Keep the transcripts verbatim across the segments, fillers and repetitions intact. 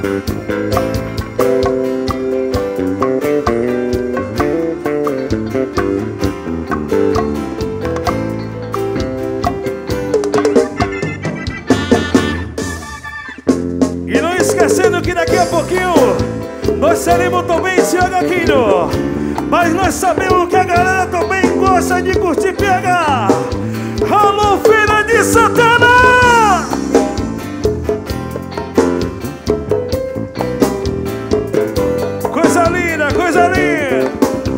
E não esquecendo que daqui a pouquinho nós seremos também Senhor Aquino. Mas nós sabemos que a galera também gosta de curtir P H. Alô, Feira de Santana! Coisa linda, coisa linda!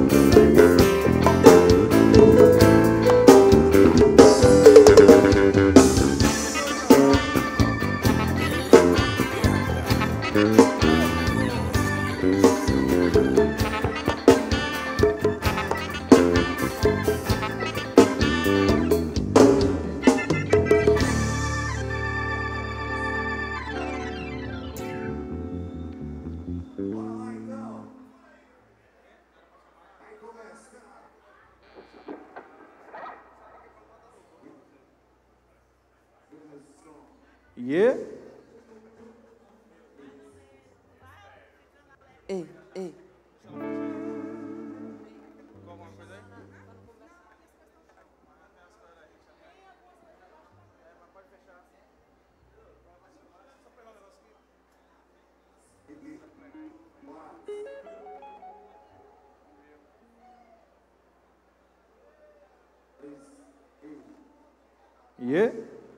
Yeah. Ei, ei. Yeah.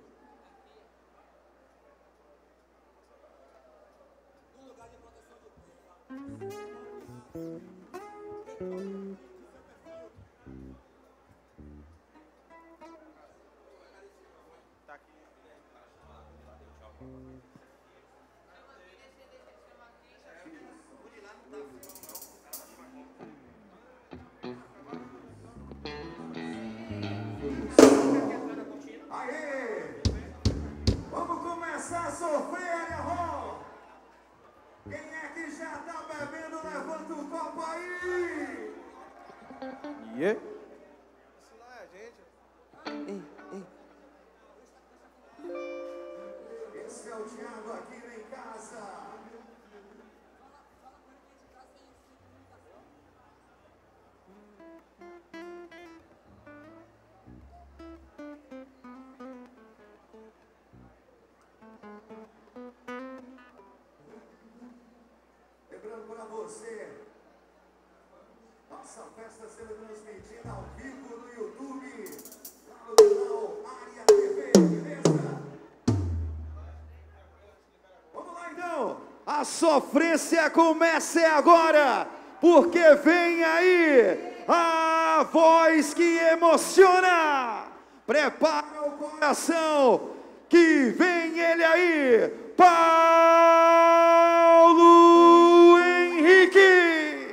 Yeah. Isso não é a gente. Ei, ei. Esse é o Thiago aqui em casa. Lembrando para você, nossa festa sendo transmitida ao vivo no YouTube, lá no canal Área T V, beleza? Vamos lá então! A sofrência começa agora, porque vem aí a voz que emociona. Prepara o coração, que vem ele aí, Paulo Henrique!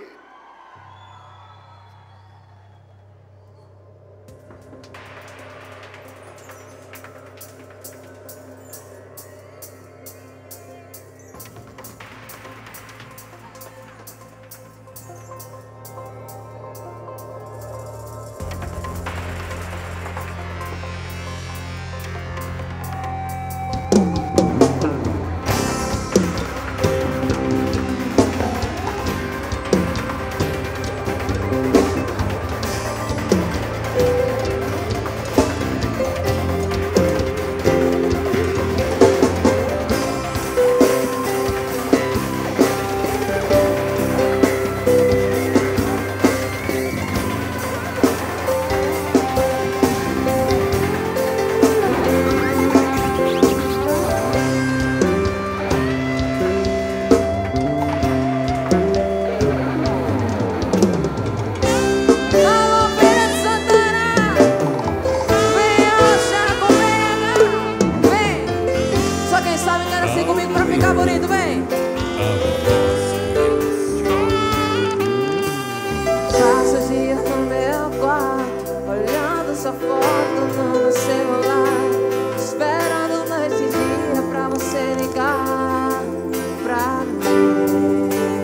Sua foto no meu celular, esperando noite e dia pra você ligar pra mim.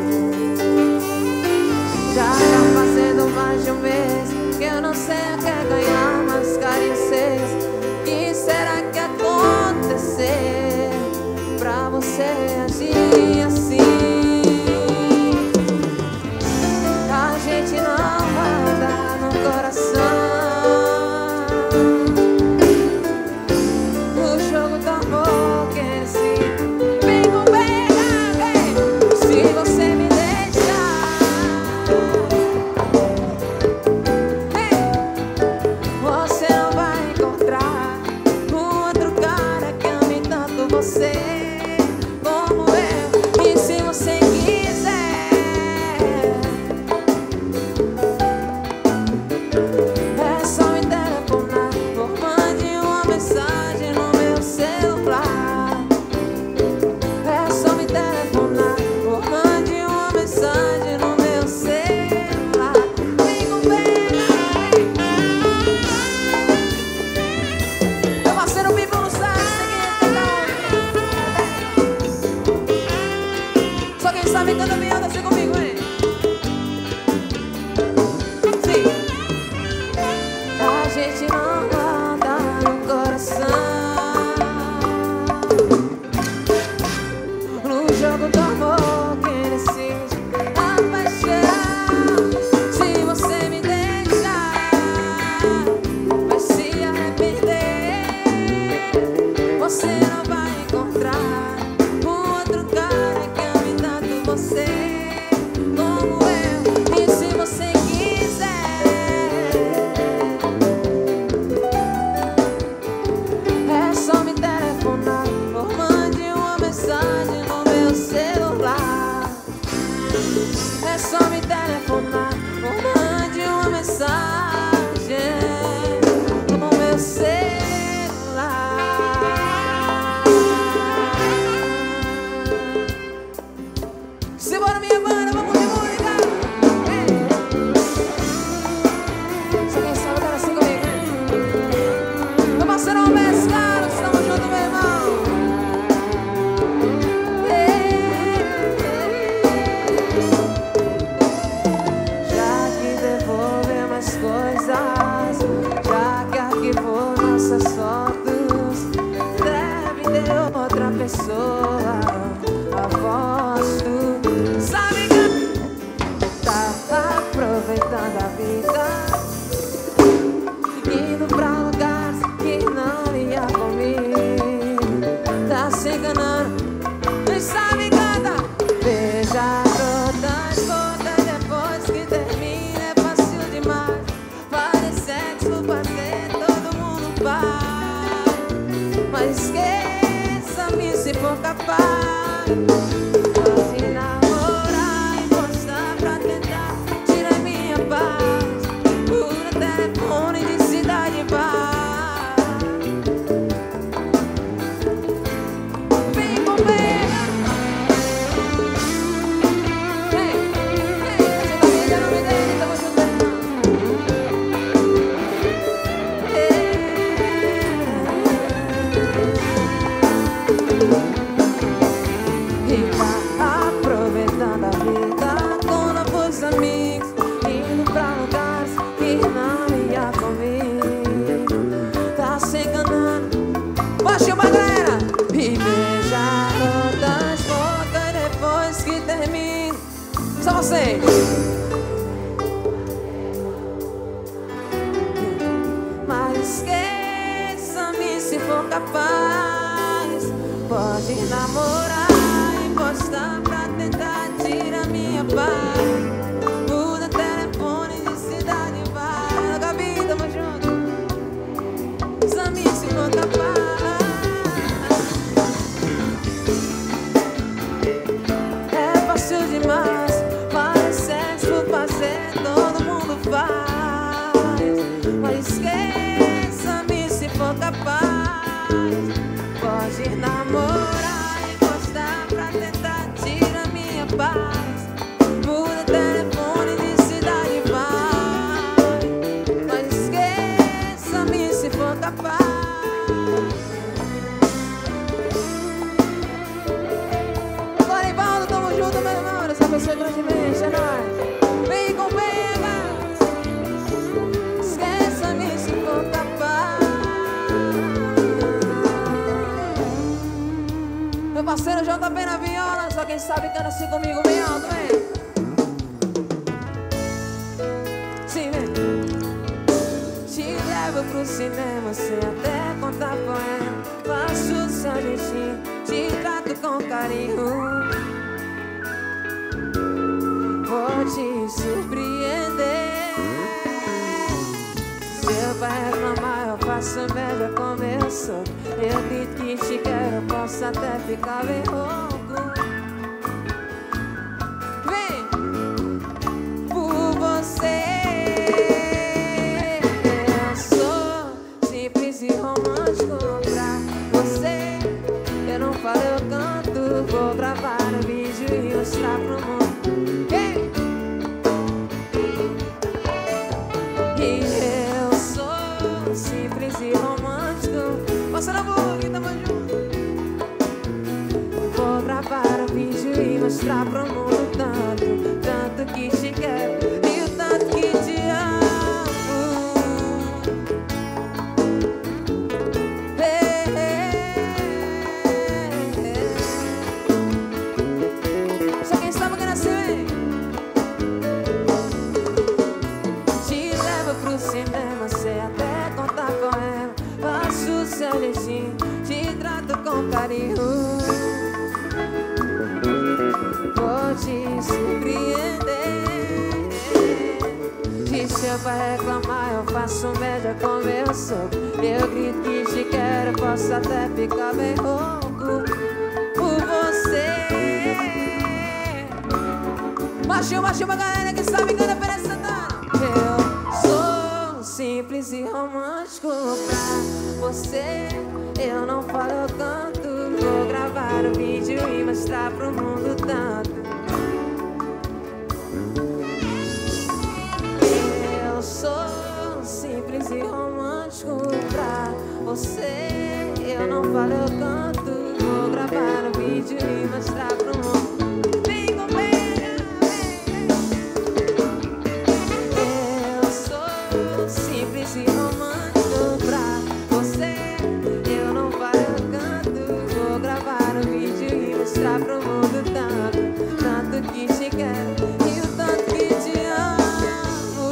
Já tá fazendo mais de um mês que eu não sei o que é ganhar mais carinho seis. O que será que acontecer pra você agir assim? sabe, canta bem alto assim comigo, hein? Sim. A gente não guarda no coração, no jogo do amor quem decide a paixão. Se você me deixar, vai se arrepender. Você não vai encontrar um outro cara que ame tanto você como eu. E se você quiser, é só me telefonar ou mande uma mensagem no meu celular. É só me telefonar ou mande uma mensagem no meu celular. Simbora, minha banda, vamos de música. Ei. Só quem sabe tá assim comigo, hein? Meu parceiro Alves Carlos, estamos juntos, meu irmão. Já que devolver mais coisas, já que arquivou nossas fotos, deve ter outra pessoa. Aposto, sabe que tá aproveitando a vida, indo pra lugares que não ia comigo. Tá se enganando, nem sabe canta. Beija todas as bocas depois que termina, é fácil demais. Fazer sexo, fazer todo mundo faz, mas esqueça-me se for capaz. Pode namorar e mostrar pra tentar tirar minha paz. Por telefone de cidade em paz. Vem comigo. Vem, vem, você tá me dando, me dando, tamo junto. E tá aproveitando a vida com novos amigos, indo pra lugares que não ia comigo. Tá se enganando, baixa uma galera. E beija todas as bocas depois que termina. Só vocês. Mas esqueça-me se for capaz. Pode namorar e postar pra tentar tirar minha paz. Muda telefone de cidade em paz. Gabi, tamo junto. Sami se for capaz. É fácil demais. Fazer sexo, fazer todo mundo faz, mas esqueça-me se for capaz. Pode namorar e gostar pra tentar tirar minha paz. Muda telefone de cidade e vai, mas esqueça-me se for capaz. Dorivaldo, tamo junto, meu irmão. Essa pessoa grandemente é nóis. Vem comigo. Esqueça-me se for capaz. Meu parceiro J P na viola, só quem sabe canta assim comigo bem alto, vem. Sim, vem. Te levo pro cinema, sei até contar poema. Faço seu jeitinho, te trato com carinho. Vou te surpreender. Se eu vai reclamar, eu faço média como eu sou. Eu grito que te quero, eu posso até ficar bem rouco. Vem! Por você eu sou simples e romântico pra você. Eu não falo, eu canto. Vou gravar um vídeo e mostrar pro mundo. Hey! E eu sou simples e romântico. Passa na boca, tamo junto. Vou gravar mostrar pro mundo tanto, tanto que te quero e o tanto que te amo. Hey, hey, hey. Só quem sabe que nasceu, hein? Te levo pro cinema, sei até contar com ela. Faço o seu jeitinho, te trato com carinho. Vou te surpreender. E se eu vai reclamar, eu faço média com meu sogro. Eu grito que te quero, posso até ficar bem rouco por você. Machinho, machinho pra galera que sabe que eu Feira de Santana. Eu sou simples e romântico pra você. Eu não falo, eu canto. Vou gravar o vídeo e mostrar pro mundo tanto. Eu sou simples e romântico pra você. Eu não falo, eu canto. Vou gravar o vídeo e mostrar pro mundo. Vem comigo, vem. Eu sou simples e romântico pra você. Eu não falo, eu canto. Vou gravar o vídeo e mostrar pro mundo tanto, tanto que te quero e o tanto que te amo.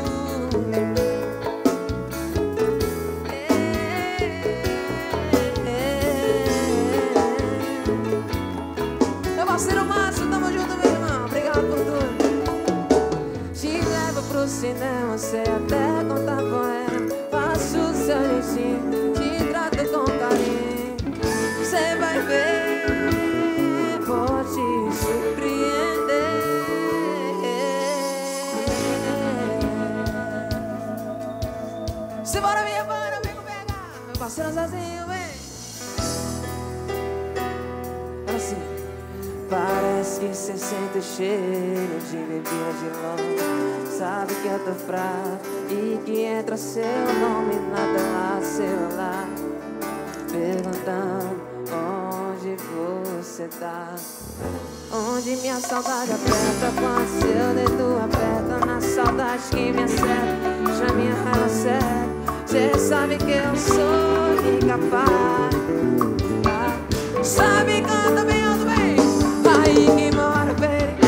Meu parceiro Márcio, tamo junto, meu irmão. Obrigado por tudo. Te levo pro cinema, sei até contar com ela. Faço o seu jeitinho, te trato com carinho. Cê vai ver, vou te surpreender. Se bora, minha banda, vem pegar. Meu parceiro Zezinho, vem. Assim, parece que cê sente o cheiro de bebida de longe. Sabe que eu tô fraco e que entra seu nome na tela celular, perguntando onde você tá. Onde minha saudade aperta, quando seu dedo aperta, na saudade que me acerta, já minha raiva séria. Cê sabe que eu sou incapaz. Ah, sabe, canta bem alto, bem. Aí que mora o perigo,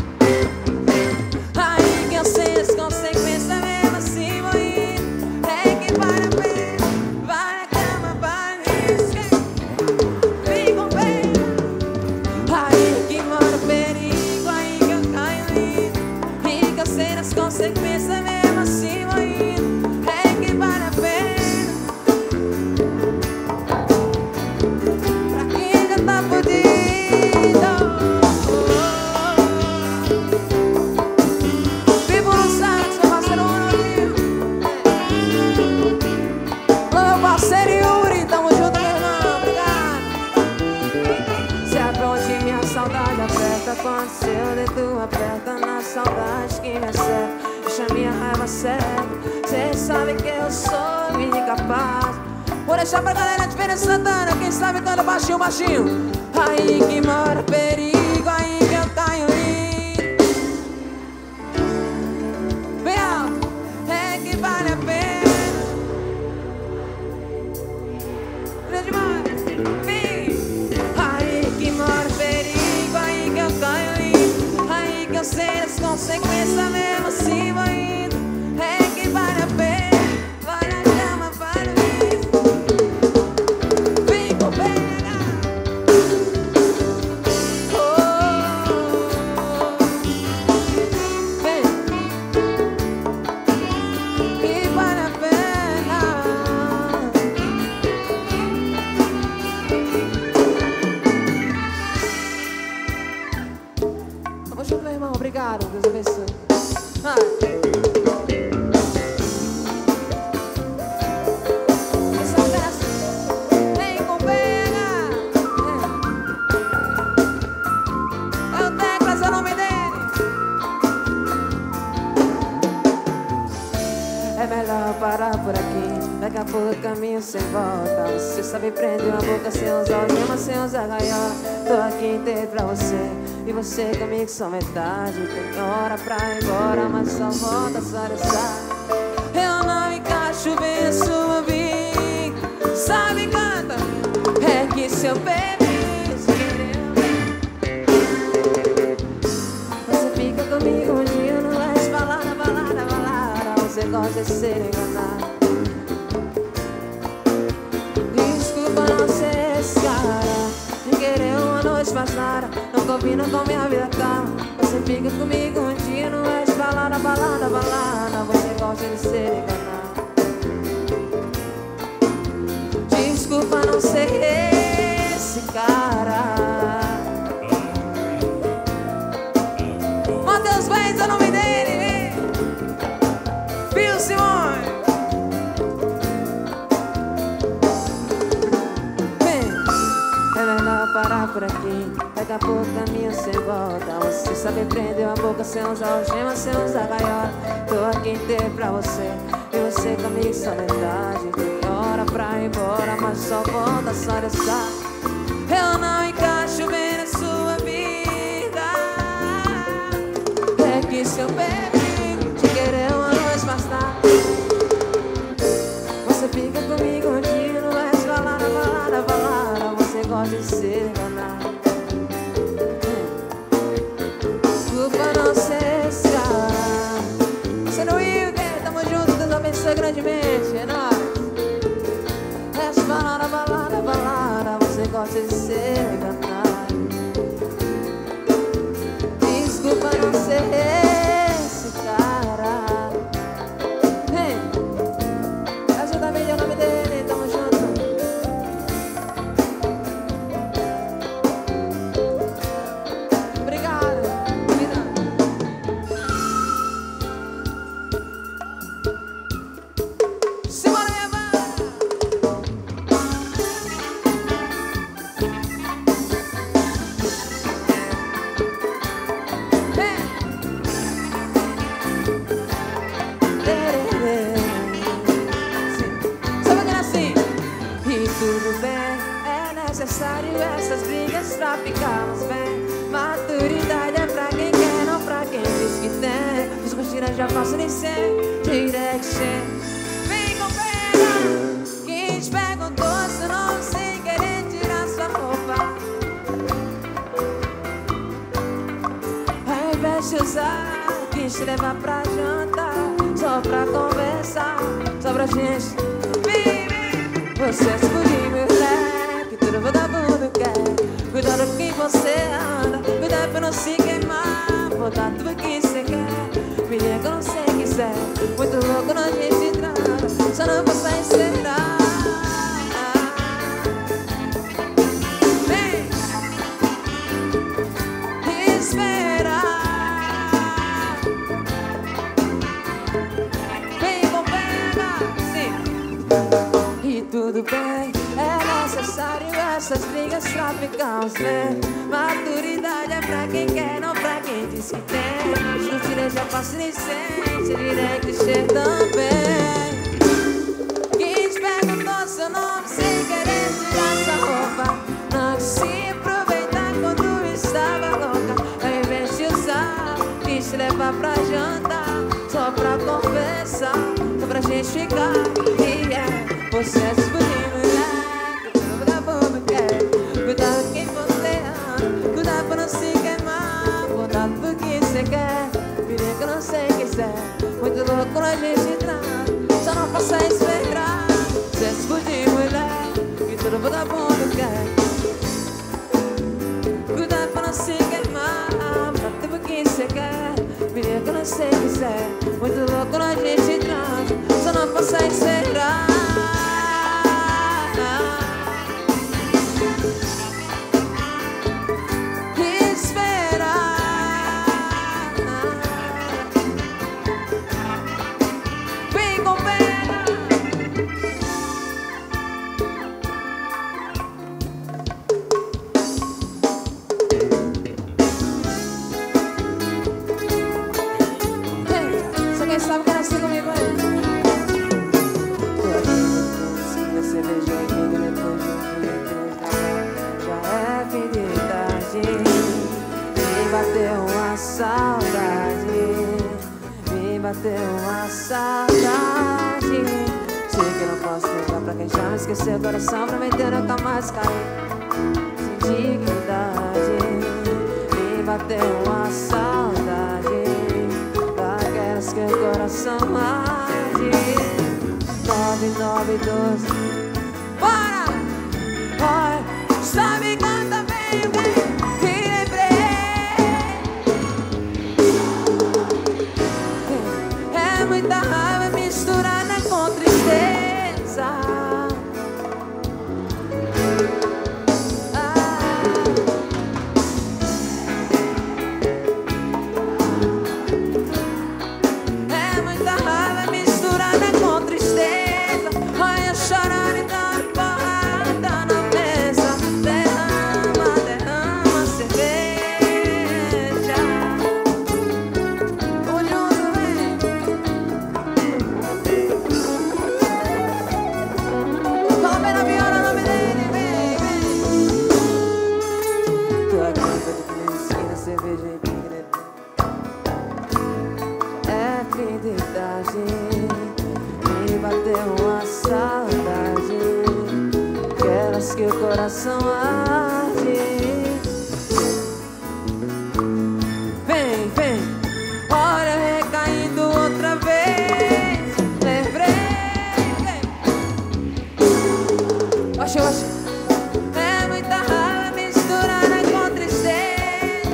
aí que eu sei as consequências mesmo assim vou ir. É que vale a pena, vai na cama, vai nisso. Fico bem. Aí que mora o perigo, aí que eu caio lindo. E que eu sei as consequências mesmo assim vou ir. É que vale a pena. Pra quem já tá fudido. Vivo no Santos, meu parceiro Ronaldinho. Meu parceiro Yuri, tamo junto, meu irmão, obrigado. Se apronte minha saudade aperta, quando seu dedo aperta, na saudade que me acerta, deixa minha raiva séria. Cê sabe que eu sou incapaz. Vou deixar pra galera de Feira de Santana, quem sabe canta baixinho, baixinho. Aí que mora o perigo, aí que eu caio lindo. Bem alto, é que vale a pena. Grande demais, vem. Aí que mora o perigo, aí que eu caio lindo. Aí que eu sei as consequências mesmo assim vou indo. É que vale a pena, vai na cama, vai no risco. Fico bem. Obrigado, Deus abençoe. Ah. Essa peça vem com pena. É o Teclas, é o nome dele. É melhor parar por aqui. Daqui a a pouco caminho sem volta. Você sabe prender uma boca sem usar algema, sem usar gaiola. Tô aqui inteiro pra você e você comigo só metade. Tem hora pra ir embora, mas só volta só dessa. Eu não encaixo bem a sua vida. Sabe, canta, é que seu bebê você fica comigo um dia, não é balada, balada, balada. Você gosta de ser enganado. Desculpa não ser esse cara de querer uma noite mais nada. Não combina com minha vida calma. Você fica comigo um dia, não é balada, balada, balada. Você gosta de ser enganado. Desculpa não ser esse cara. Mateus Benz é o nome dele. Bill Simões. Bem, é melhor parar por aqui. Daqui a pouco caminho sem volta. Você sabe prender a boca sem usar algema, sem usar gaiola. Tô aqui inteiro pra você e você comigo só metade. Tem hora pra ir embora, mas só volta só dessa. Eu não encaixo bem na sua vida. É que seu bebê te querer uma noite mais tarde. Você fica comigo um dia, não é balada, balada, balada. Você gosta de ser enganado. Desculpa não ser esse cara. Você não ia, tamo junto, Deus abençoe grandemente, é nóis. Essa balada, balada, balada. Você gosta de ser enganado. Desculpa não ser esse cara. Hey, ajuda a mim, é o nome dele, tamo junto. Obrigado, obrigado. Simone Eva. Tudo bem, é necessário essas brigas pra ficarmos bem. Maturidade é pra quem quer, não pra quem diz que tem. Os curtidas já passam nem sem direct. Vem com pena, quem te perguntou seu nome sem querer tirar sua roupa. Ao invés de usar, quis te levar pra jantar, só pra conversar, só pra gente viver. Você é escolhi meu leque, tudo vagabundo quer. Cuidado com quem você anda, cuidado pra não se queimar. Botar tudo que você quer, me liga quando você quiser. Muito louco quando a gente trata, só não posso esperar. Vem, esperar. Vem com pena, sim. E tudo bem, é necessário essas brigas pra ficarmos bem. Maturidade é pra quem quer, não pra quem diz que tem. Mentira já passa inocente, direct cheio também. Quem te perguntou seu nome sem querer tirar sua roupa. Não se aproveitar quando estava louca. Ao invés de usar, quis te levar pra jantar, só pra conversar, só pra gente ficar. Yeah. Você é escolhido, moleque, tudo vagabundo quer. Cuidado com quem você ama, cuidado pra não se queimar. Cuidado do que você quer, virei que não sei quiser. Muito louco quando a gente trata, só não posso esperar. Você é escolhido, moleque, tudo vagabundo quer. Cuidado pra não se queimar. Cuidado do que você quer, virei que não sei quiser. Muito louco quando a gente trata, só não posso esperar. Sabe que era assim comigo aí? bateu uma saudade, me bateu uma saudade. Sei que não posso ligar pra quem já me esqueceu o coração, prometendo nunca mais cair sem dignidade. Me bateu uma saudade daquelas que o coração arde. Nove, nove, doze. Bora! Bora! Sabe, canta bem, bem. Me lembrei. É muita raiva misturada com tristeza. Me bateu uma saudade, aquelas que o coração arde. Vem, vem, olha recaindo outra vez. Lembrei, vem. Oxe, oxe. É muita raiva misturada com tristeza.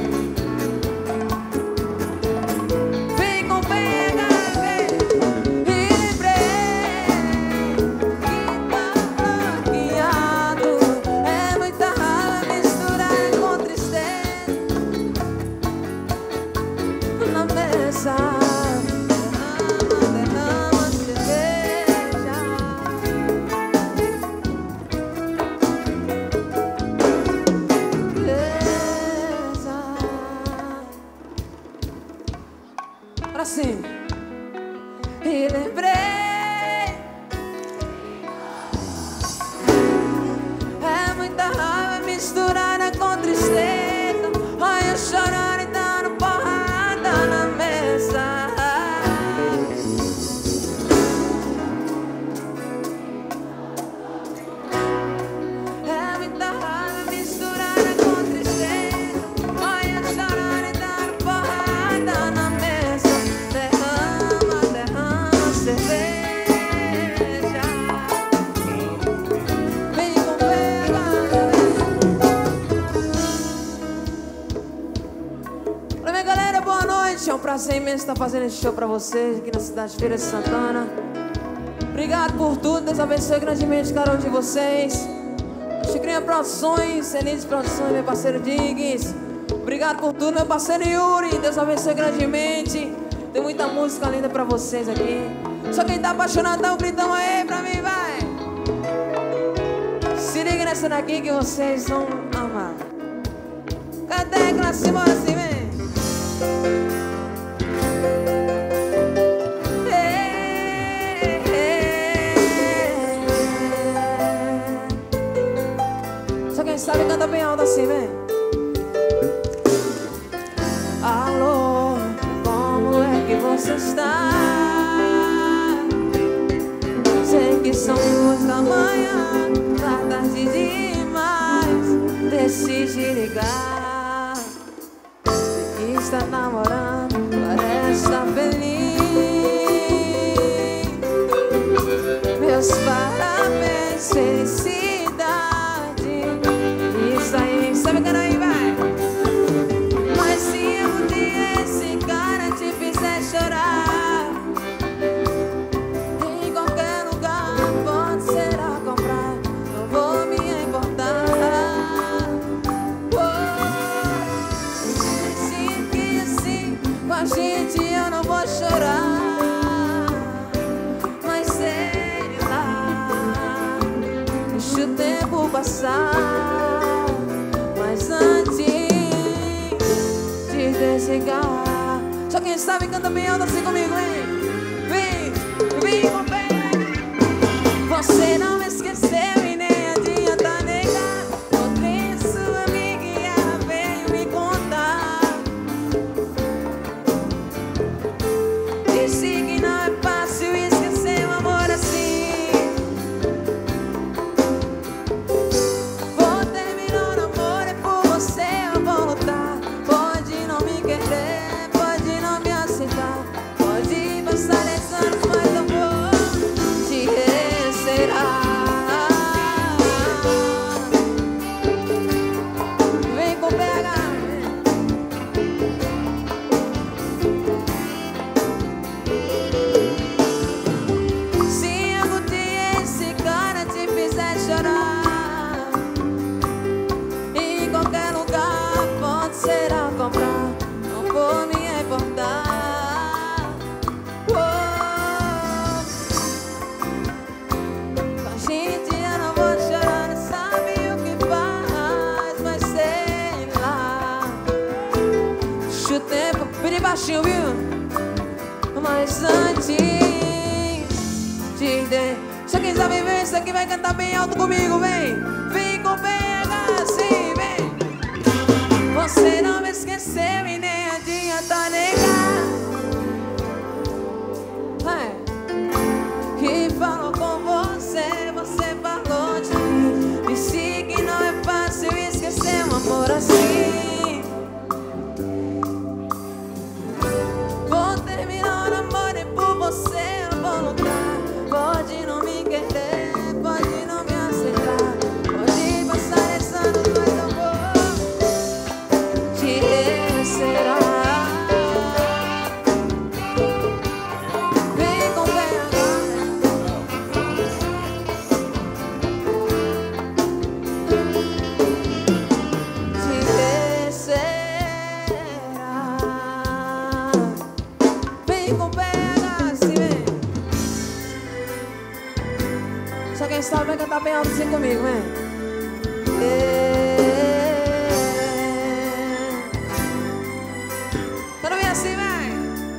Vem com pega. Assim, e lembrei. É muita raiva misturada com tristeza. Olha eu chorando e dando porrada na mesa. É muita raiva misturada com tristeza. Olha eu chorando e dando porrada na mesa. É um prazer imenso estar fazendo esse show pra vocês aqui na cidade de Feira de Santana. Obrigado por tudo, Deus abençoe grandemente cada um de vocês. Chicrinha Produções, Elise Produções, meu parceiro Diggs. Obrigado por tudo, meu parceiro Yuri. Deus abençoe grandemente. Tem muita música linda pra vocês aqui. Só quem tá apaixonado dá um gritão aí pra mim, vai. Se liga nessa daqui que vocês vão amar. Cadê aquela cima assim, vem? Sabe, canta bem alto assim, vem. Alô, como é que você está? Sei que são duas da manhã, tá tarde demais. Decide ligar. Sei que está namorando, parece estar feliz. Meus parabéns, felicidade. Sabe que aí vai. Mas se um dia esse cara te fizer chorar, em qualquer lugar pode ser a comprar, não vou me importar. Oh, se que assim com a gente eu não vou chorar. Mas sei lá, deixa o tempo passar. Mas antes de desligar, só quem sabe canta bem alto assim comigo, hein? Vem, vem com bem. Você não me esqueceu e nem adianta negar. Outra sua amiga veio me contar baixe o tempo, bem baixinho, viu? Mas antes de ter, só quem sabe viver isso aqui vai cantar bem alto comigo, vem. Vem com P H, sim, vem. Você não me esqueceu e nem adianta negar. É. Que falou com você, você falou de mim. Disse que não é fácil esquecer um amor assim. Vou terminar o namoro e por você eu vou lutar. Pode não me querer, pode não me aceitar, pode passar esse ano, mas eu vou te esperar. Vem com P H. Te esperar. Vem com P H, se vem. Só quem sabe vai cantar bem alto assim comigo, vem. Todo mundo assim, vem.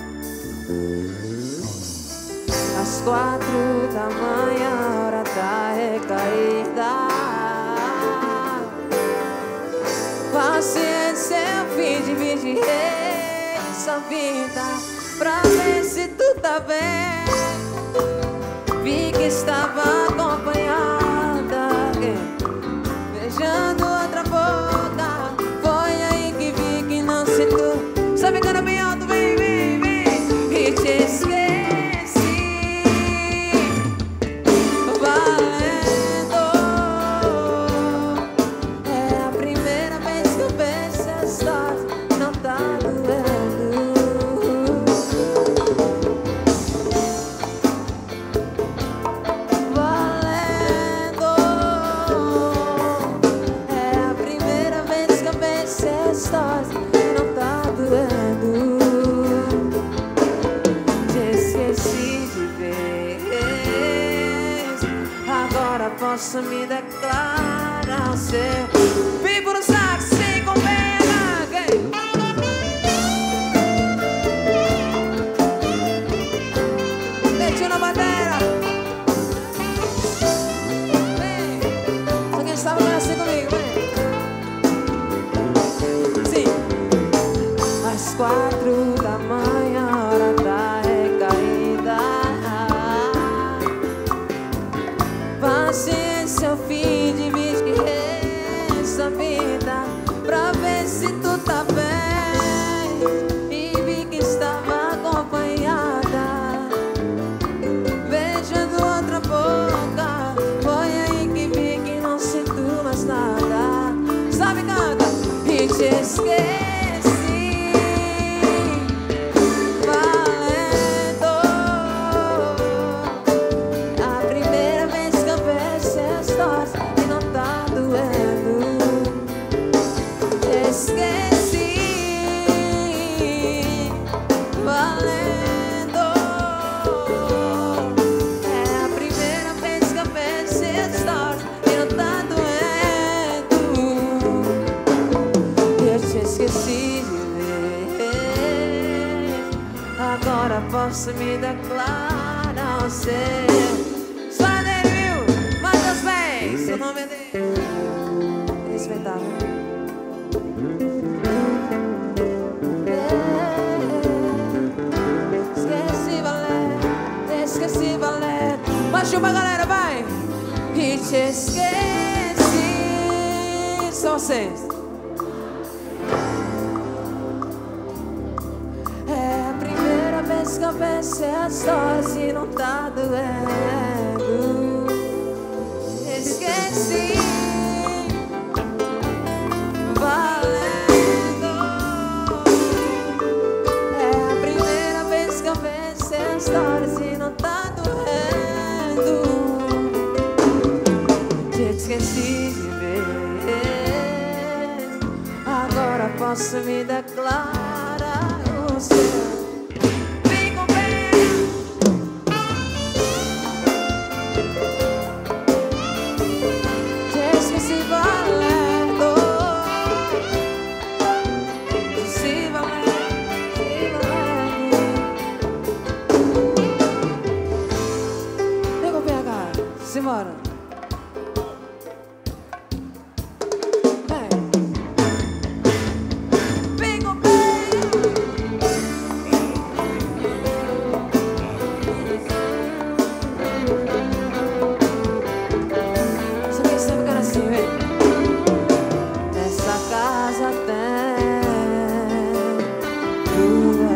Às quatro da manhã, hora da recaída. Paciência é o fim de viver essa vida pra ver se tu tá bem. Vi que estava acompanhada, beijando outra boca. Foi aí que vi que não se tu. Sabe que era bem alto, vem, vem, vem. E te esqueci, valendo. É a primeira vez que eu penso essa história, não tá doendo. Posso me declarar ser vivo no sax, sem com P H. Deixa na madeira. Vem. Só quem sabe vai assim comigo, vem. Sim. Às quatro da manhã, hora da recaída. Paciência é o fim de viver essa vida pra ver se tu tá bem. E vi que estava acompanhada, beijando outra boca. Foi aí que vi que não sinto mais nada. Sabe, canta. E te esqueci. Posso me declarar ser. Só dele, viu? Mais os pés. Seu nome é dele. Respeitável. Esqueci, valendo. Esqueci, valendo. Baixou pra galera, vai. E te esqueci. Só vocês. Que eu pensei a história se não tá doendo. Esqueci, valendo. É a primeira vez que eu pensei a história se não tá doendo. Te esqueci de vez. Agora posso me declarar o seu. Se valendo, se valendo.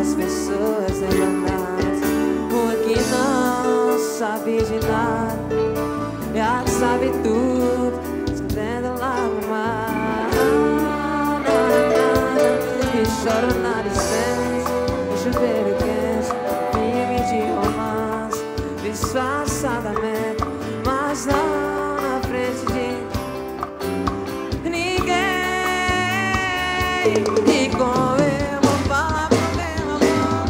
as pessoas enganadas. Uma que não sabe de nada e a que sabe tudo, escondendo lágrimas. E choro na distância, no chuveiro quente, filme de romance, disfarçadamente, mas não na frente de ninguém. E como eu vou falar pro meu amor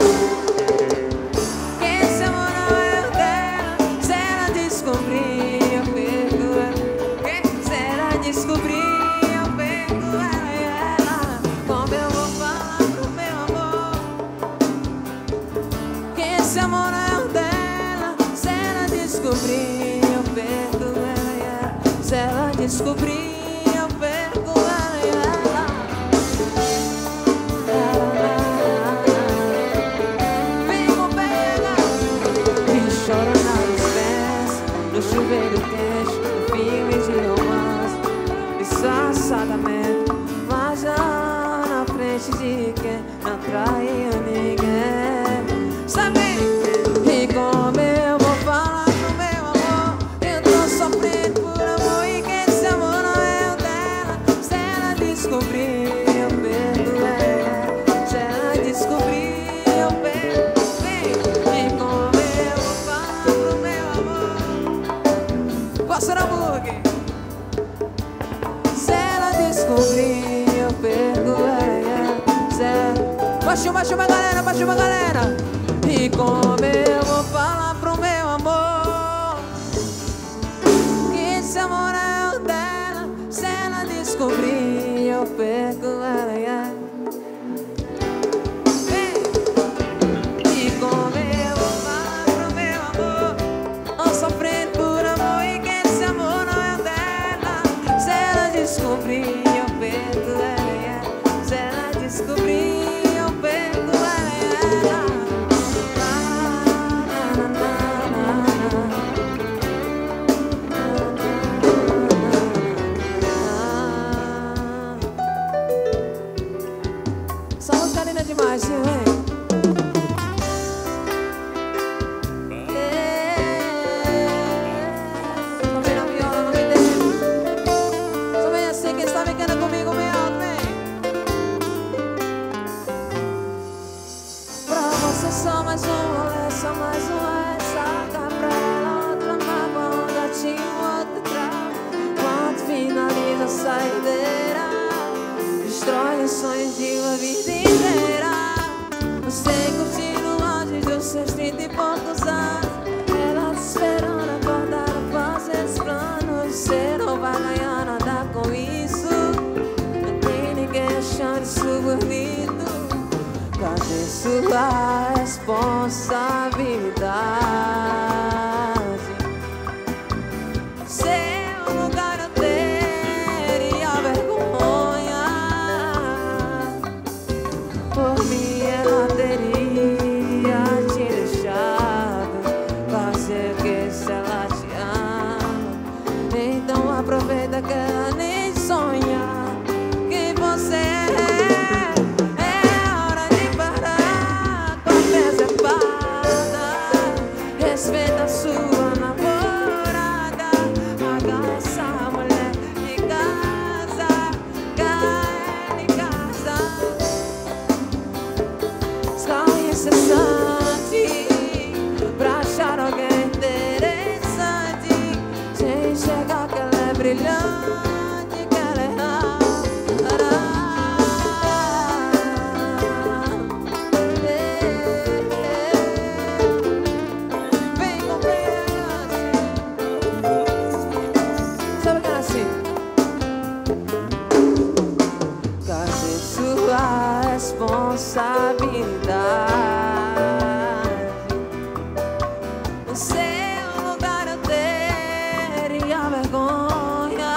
que esse amor não é o dela? Se ela descobrir, eu perco ela. Se ela descobrir, eu perco ela e ela. Como eu vou falar pro meu amor que esse amor não é o dela? Se ela descobrir, eu perco ela e ela. Se ela descobrir, eu perco ela e ela. No chuveiro quente, no filme de romance, disfarçadamente, mas já na frente de quem não traiu ninguém. Sabe? E como eu vou falar pro meu amor, eu tô sofrendo por amor e que esse amor não é o dela. Se ela descobrir, eu perdo ela. Se ela descobrir, eu perdo. E como eu vou falar pro meu amor, Pastor Hambúrguer. Se ela descobrir, eu perco ela. Se ela... Baixou, baixou uma galera, baixou uma galera. E como eu vou falar pro meu amor que esse amor é o dela? Se ela descobrir, eu perco ela. E como eu vou falar pro meu amor, não sofrendo por amor e que esse amor não é o dela? Se ela descobrir, eu perco ela. Se ela descobrir, eu perco ela. Essa música linda demais, viu, hein? Só mais uma, só mais uma, saca pra ela outra mágoa, um gatinho, outro trago. Quando finaliza a saideira, destrói os sonhos de uma vida inteira. Você curtindo antes dos seus trinta e poucos anos, ela te esperando acordar a fazer esse plano. Você não vai ganhar nada com isso, não tem ninguém achando isso bonito. Cadê sua responsabilidade? Seu lugar eu teria vergonha. Por mim ela teria te deixado fazer o que se ela te ama. Então aproveita que ela nem sonha quem você é. Respeita a sua namorada, paga essa mulher de casa, cai em casa. Escolhe incessante pra achar alguém interessante, sem enxergar que ela é brilhante, que ela é rara. Responsabilidade, no seu lugar eu teria vergonha.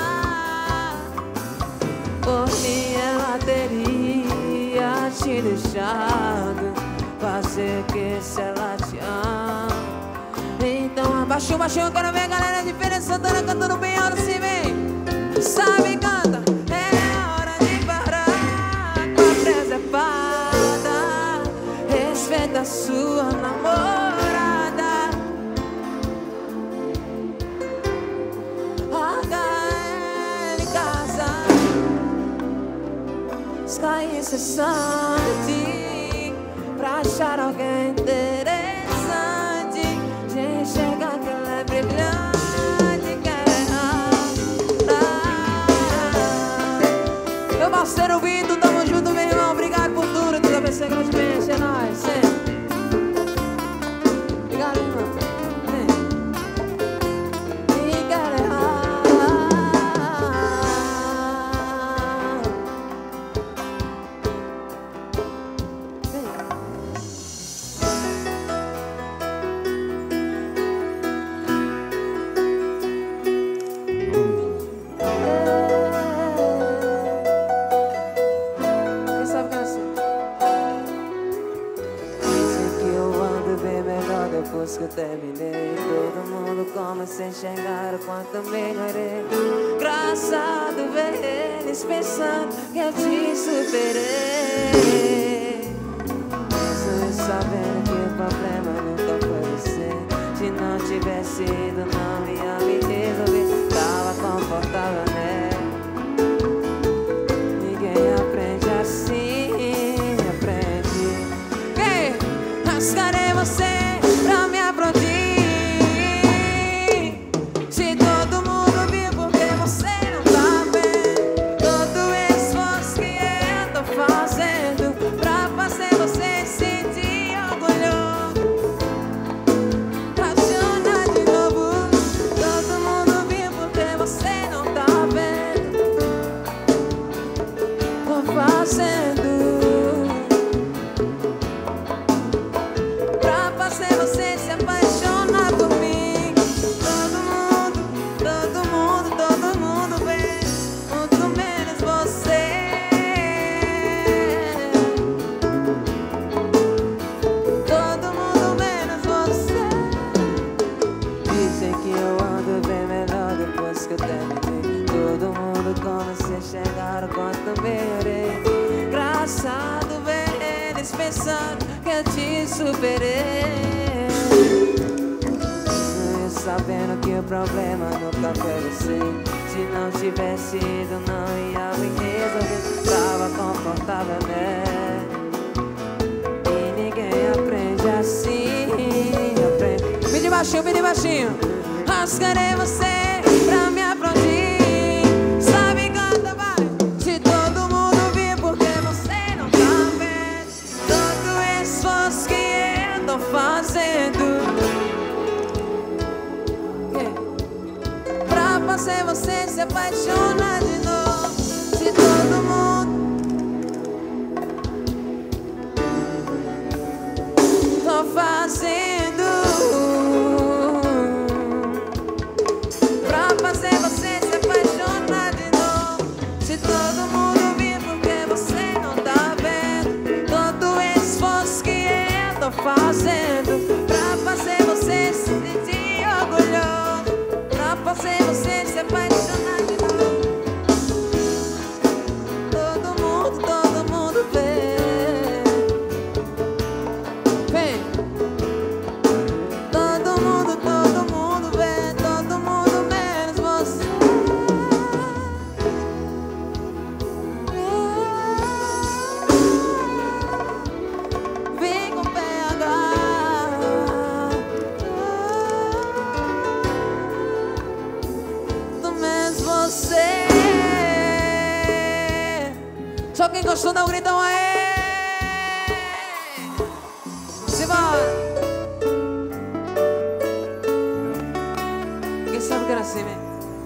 Por mim ela teria te deixado fazer que se ela te ama. Então abaixou, baixou, eu quero ver a galera de Feira de Santana cantando bem alto assim, vem. Sabe, canta. É hora de parar com a preservada. a sua namorada. H L casa, Sky incessante, pra achar alguém interessante, de enxergar que ela é brilhante, quer errar. Meu parceiro Vitor, tamo junto, meu irmão. Obrigado por tudo, Deus abençoe grandemente, é nóis, sempre. Obrigado, irmão. E quer errar. Quem sabe que é assim? Dizem que eu ando bem melhor depois que eu terminei. Todo mundo começa a enxergar o quanto melhorei. Engraçado ver eles pensando que eu te superei. Mesmo sabendo que o problema nunca foi você. Se não tivesse ido, não ia me resolver. Tava confortável, né? Ninguém aprende assim, aprende. Ei, rasgarei você pra me aplaudir. Se todo mundo viu, porque você não tá vendo todo o esforço que eu tô fazendo pra fazer você sentir orgulho. Apaixonar de novo. Todo mundo viu, porque você não tá vendo. Tô fazendo pra fazer você se apaixonar por mim. Todo mundo, todo mundo, todo mundo vê, muito menos você. Todo mundo menos você. Dizem que eu ando bem melhor depois que eu terminei. Todo mundo começa a enxergar o quanto melhorei. Engraçado ver eles pensando que eu te superei. Eu sabendo que o problema nunca foi você. Se não tivesse ido, não ia me resolver. Tava confortável, né? E ninguém aprende assim, aprende. Pede baixinho, pede baixinho. Rasgarei você pra me aplaudir. Sabe, canta, vai. Se todo mundo vir, porque você não tá vendo todo o esforço que eu tô fazendo. Yeah. Pra fazer você se apaixonar de novo. Se todo mundo tô fazendo pra fazer você se apaixonar de novo. Se todo mundo vir, porque você não tá vendo todo o esforço que eu tô fazendo pra fazer você se sentir orgulhoso, pra fazer você se apaixonar de novo. Todo mundo, todo mundo vê. Vem. Todo mundo, todo mundo vê, todo mundo menos você. Vem com P H. Do menos você. Só quem gostou dá um gritão aí. Simbora. Quem sabe que era assim, né?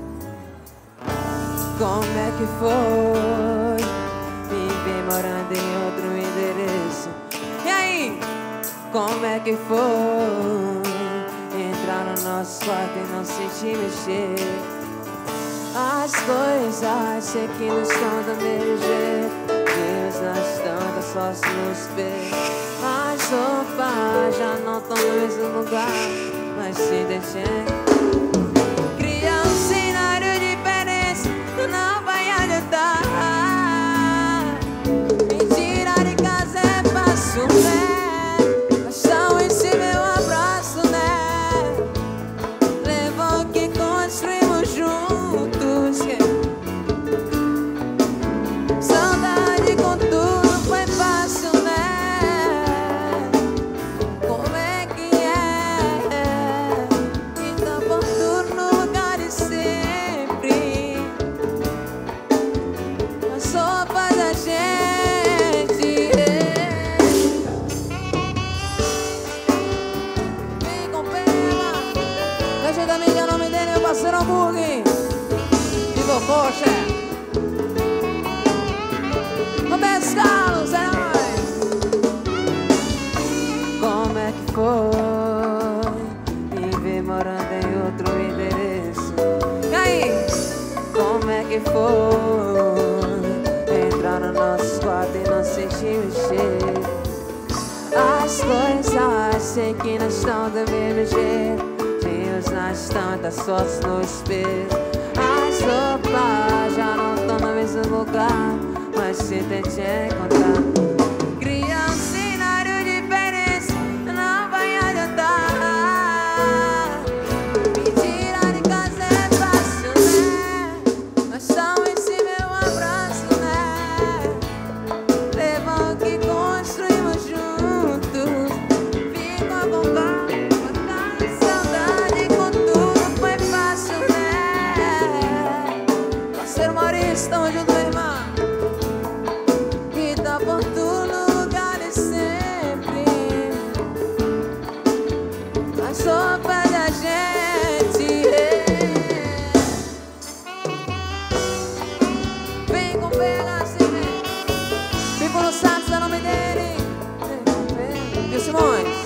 Como é que foi me ver morando em outro endereço? E aí? Como é que foi entrar no nosso quarto e não sentir mexer? As coisas sei que não estão do mesmo jeito. Deus não estão, tá só se nos ver. As roupas já não estão no mesmo lugar, mas se deixem. Cria um cenário diferente, não vai adiantar. Me tirar de casa é fácil, né? Mas As coisas sei que não estão do mesmo jeito. Dias nas tantas fotos no espelho. As roupas já não estão no mesmo lugar, mas se tente encontrar. Cria um cenário diferente, não vai adiantar. Me tirar de casa é fácil, né? Mas só esse meu abraço, né? Leva o que construímos juntos. Fico a bombar. Estamos juntos, irmão. E tá por todo lugar e sempre. A sopa da gente. Vem com pega assim, vem. Fico no saco, é o nome dele. Vem com pega. Viu, Simões?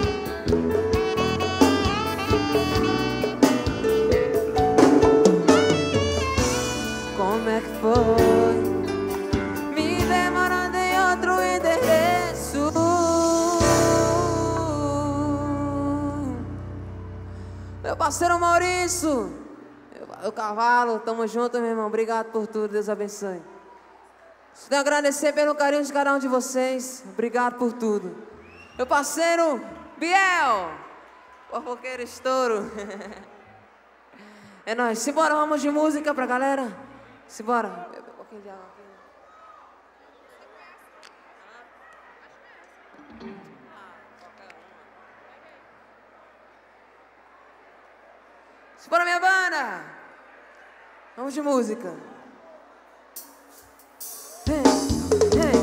Como é que foi? Me demorando em outro endereço. Meu parceiro Maurício, o cavalo, tamo junto, meu irmão. Obrigado por tudo, Deus abençoe. Quero agradecer pelo carinho de cada um de vocês. Obrigado por tudo. Meu parceiro Biel, fofoqueiro estouro. É nóis. Simbora, vamos de música pra galera. Simbora. Bebe um pouquinho de água aqui. Simbora, minha banda. Vamos de música. Hey, hey.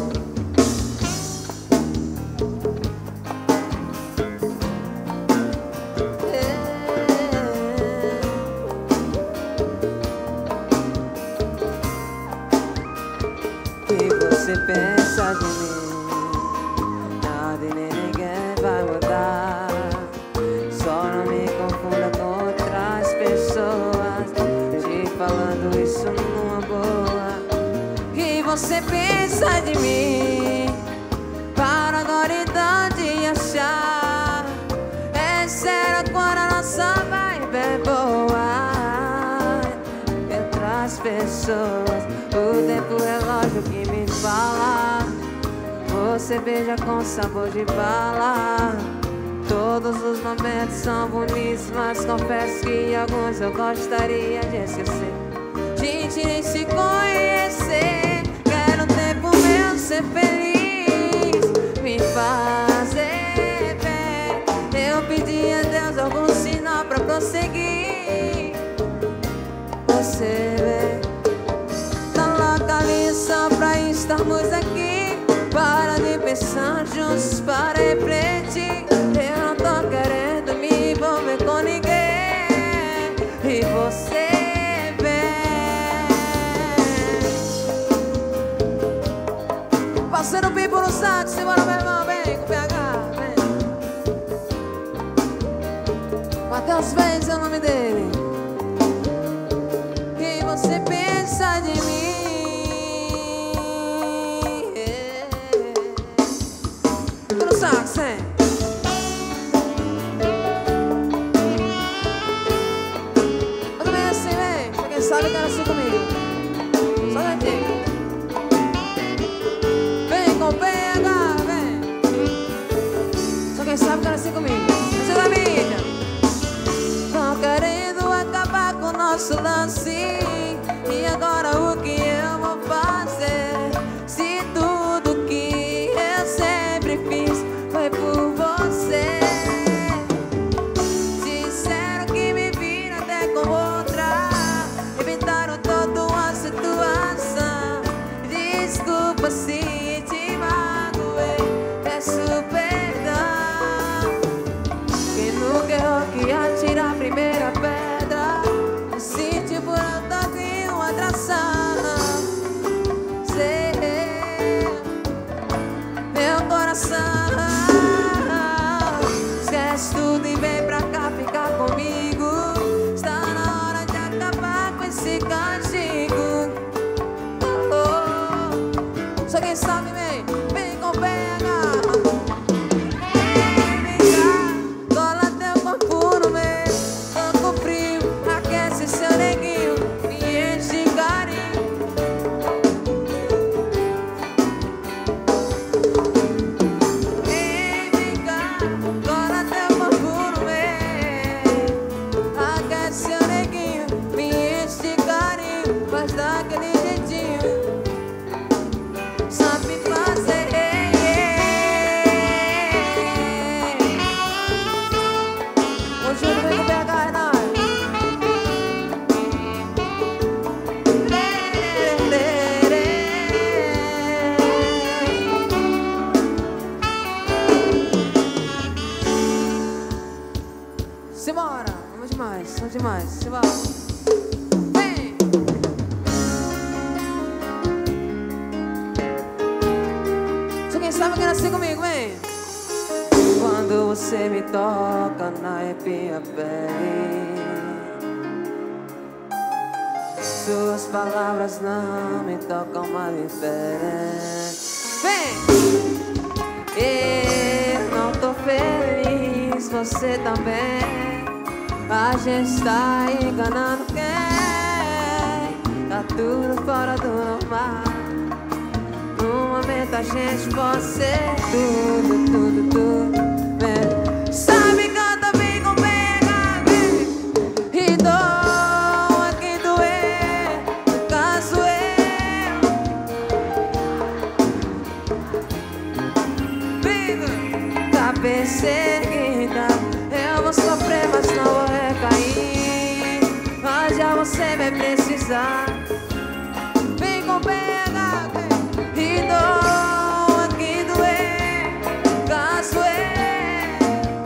Você pensa de mim, nada e nem ninguém vai mudar. Só não me confunda com outras pessoas, te falando isso numa boa. Que você pensa de mim, para agora então de achar. É sério quando a nossa vibe é boa. Outras pessoas, o tempo relógio que me fala. Você beija com sabor de bala. Todos os momentos são bonitos, mas confesso que alguns eu gostaria de esquecer. Gente, nem se conhecer. Quero um tempo meu ser feliz, me fazer bem. Eu pedi a Deus algum sinal pra prosseguir. Você vê, tá localização pra estarmos aqui. Para de pensar juntos, para refletir. Eu não tô querendo me envolver com ninguém. E você vem. Parceiro Pipo no saco, simbora meu irmão, vem com P H, vem. Matheus Vez é o nome dele. E você pensa de mim. Saco, sim. Eu também assim, vem. Pra quem sabe, quero assim comigo. Só daqui. Vem com P H, vem. Só quem sabe, quero assim comigo. Essa é da mídia. Tô querendo acabar com o nosso lance. E agora o que eu vou fazer? Se tudo que eu sempre fiz foi por você. Disseram que me viram até com outra. Inventaram toda uma situação. Desculpa se te magoei, peço perdão. Quem nunca errou que atira a primeira pedra. Me senti por um toque e uma atração. Sei, meu coração. Esquece tudo e vem pra cá ficar comigo. Está na hora de acabar com esse castigo. Oh, oh. Só quem sabe vem, vem com P H. demais. Simbora. Vem! Só quem sabe quer assim comigo, vem! Quando você me toca na arrepia a pele, suas palavras não me tocam, mas me ferem. Vem! Eu não tô feliz, você também. A gente tá enganando quem? Tá tudo fora do normal. No momento a gente pode ser tudo, tudo, tudo mesmo. Sabe, canta bem com pega, vem. E doa quem doer, no caso eu. Vindo, tá perseguida. Eu vou sofrer, mas não vou recair. Mas já você vai precisar. Vem com pega, vem. E doa quem doer, caso é.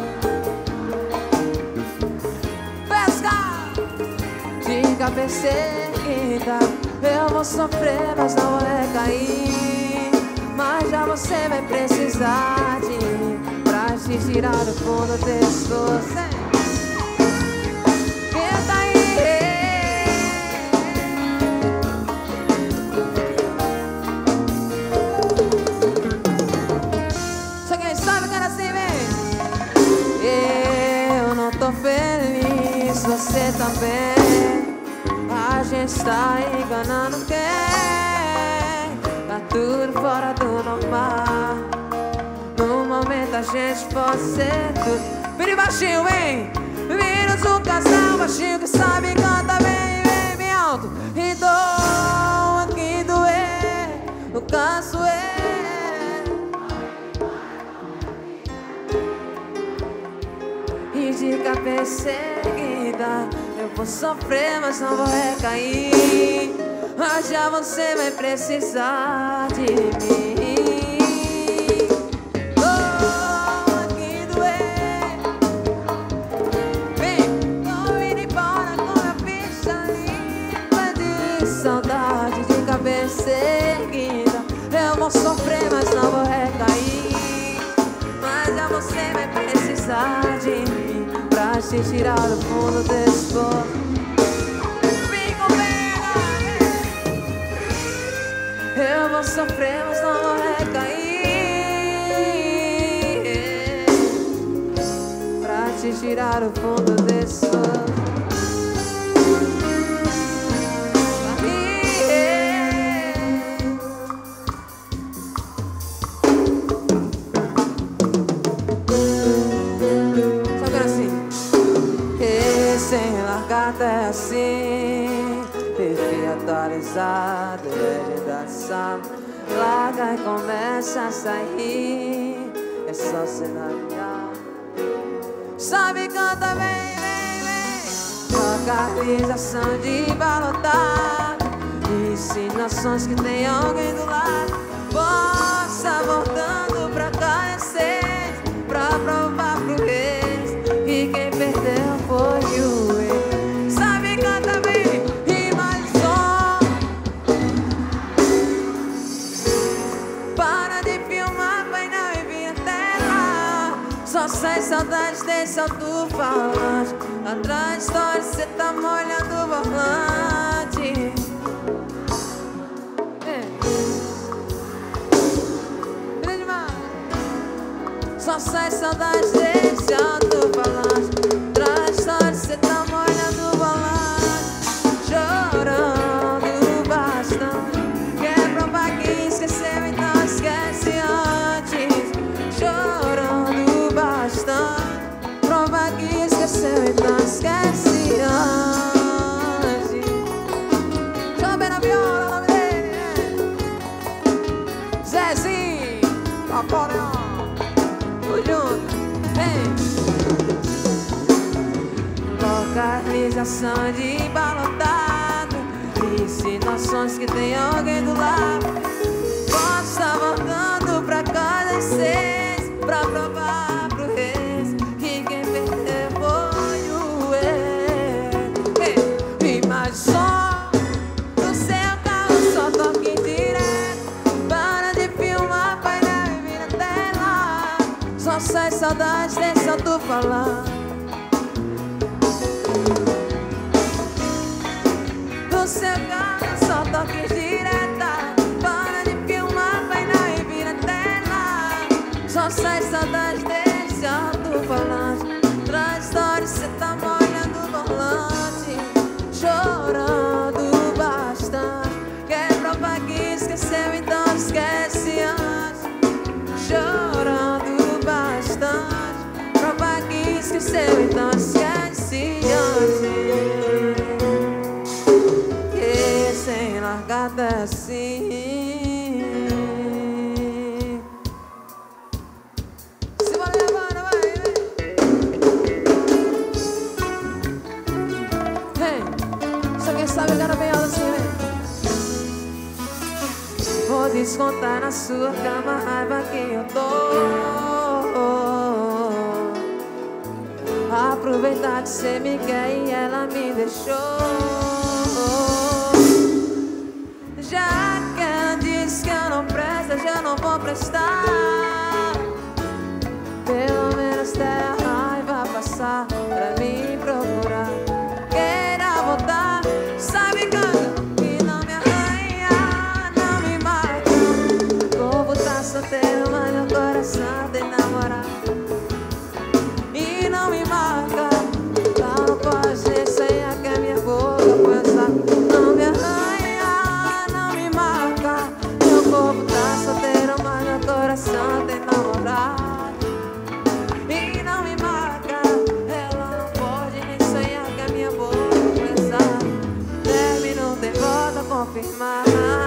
Pesca! Diga perseguida. Eu vou sofrer, mas não vou recair. Mas já você vai precisar de mim pra te tirar do fundo desse doce. Canta aí. Só quem sabe que era assim, vem. Eu não tô feliz, você também. A gente tá enganando quem? Tá tudo fora do normal. No momento a gente pode ser tudo. Vem baixinho, vem. Vira-nos um casal baixinho que sabe cantar bem. Vem bem alto. E doa quem doer, no caso é. E diga perseguida. Eu vou sofrer, mas não vou recair. Mas já você vai precisar de mim. Oh, que doer. Vem, tô indo embora com a ficha limpa de saudade, de cabeça erguida. Eu vou sofrer, mas não vou recair. Mas já você vai precisar de mim pra te tirar do fundo desse poço. Eu vou sofrer, mas não vou recair. Pra te tirar o fundo desse sol. Só que era assim. E sem largada é assim. Perfil atualizado, legenda de sala. Larga e começa a sair. É só sinalizar. Sabe, canta bem, vem, vem. Localização de balotar. Insinuações que tem alguém do lado. Possa voltando pra conhecer. Pra provar pro ex que quem perdeu foi o ex. Sabe, canta bem. Só sai saudade desse alto-falante. Atrás de história cê tá molhando o volante. É. Só sai saudade desse alto-falante. Atrás de história cê tá molhando o volante. Chorando bastante. Quer provar que esqueceu, então esquece antes. Chorando bastante. Prova que esqueceu, então esquece antes. Sobe na viola, o nome dele é Zezinho Napoleão. Tudo junto, vem. Localização de balotado. Insinuações que tem alguém do lado. Posso estar voltando pra casa às seis. Pra provar pro ex que quem perdeu foi o ex. Só sai saudade, deixa tu falar. Do seu carro só toque direta. Para de filmar, vai lá e vira tela. Só sai saudade, deixa tu falar. Traz história, cê tá molhando o volante, chorando bastante. Quer provar que esqueceu, então esquece antes. Chorando bastante. Provar que esqueceu, então esquece antes. Que sem largada assim. Se vai levando, vai, vem. Hey, só quem sabe agora bem alto assim, vem. Vou descontar na sua cama a raiva que eu tô. Aproveitar que cê me quer e ela me deixou. Já que ela disse que eu não presto, já não vou prestar. Pelo menos até a raiva passar pra me procurar. Queira voltar, sabe canta. Solteiro, mas meu coração tem namorado. E não me marca. Lá não pode ser sem a que a minha boca pensar. Não me arranha, não me marca. Meu corpo tá solteiro, mas meu coração tem namorado. E não me marca. Ela não pode nem sonhar que a minha boca pensar. Termino, tem volta a confirmar.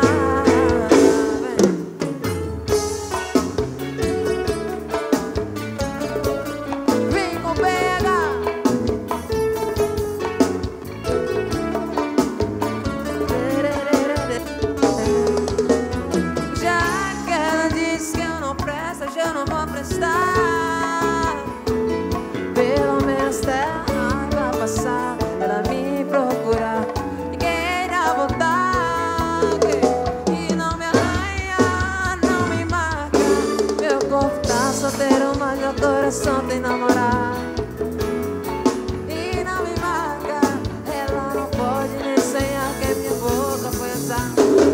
Pelo menos até a raiva passar, ela me procurar e queira voltar. E não me arranha, não me marca. Meu corpo tá solteiro, mas meu coração tem namorado. E não me marca. Ela não pode nem sonhar que minha boca foi usar.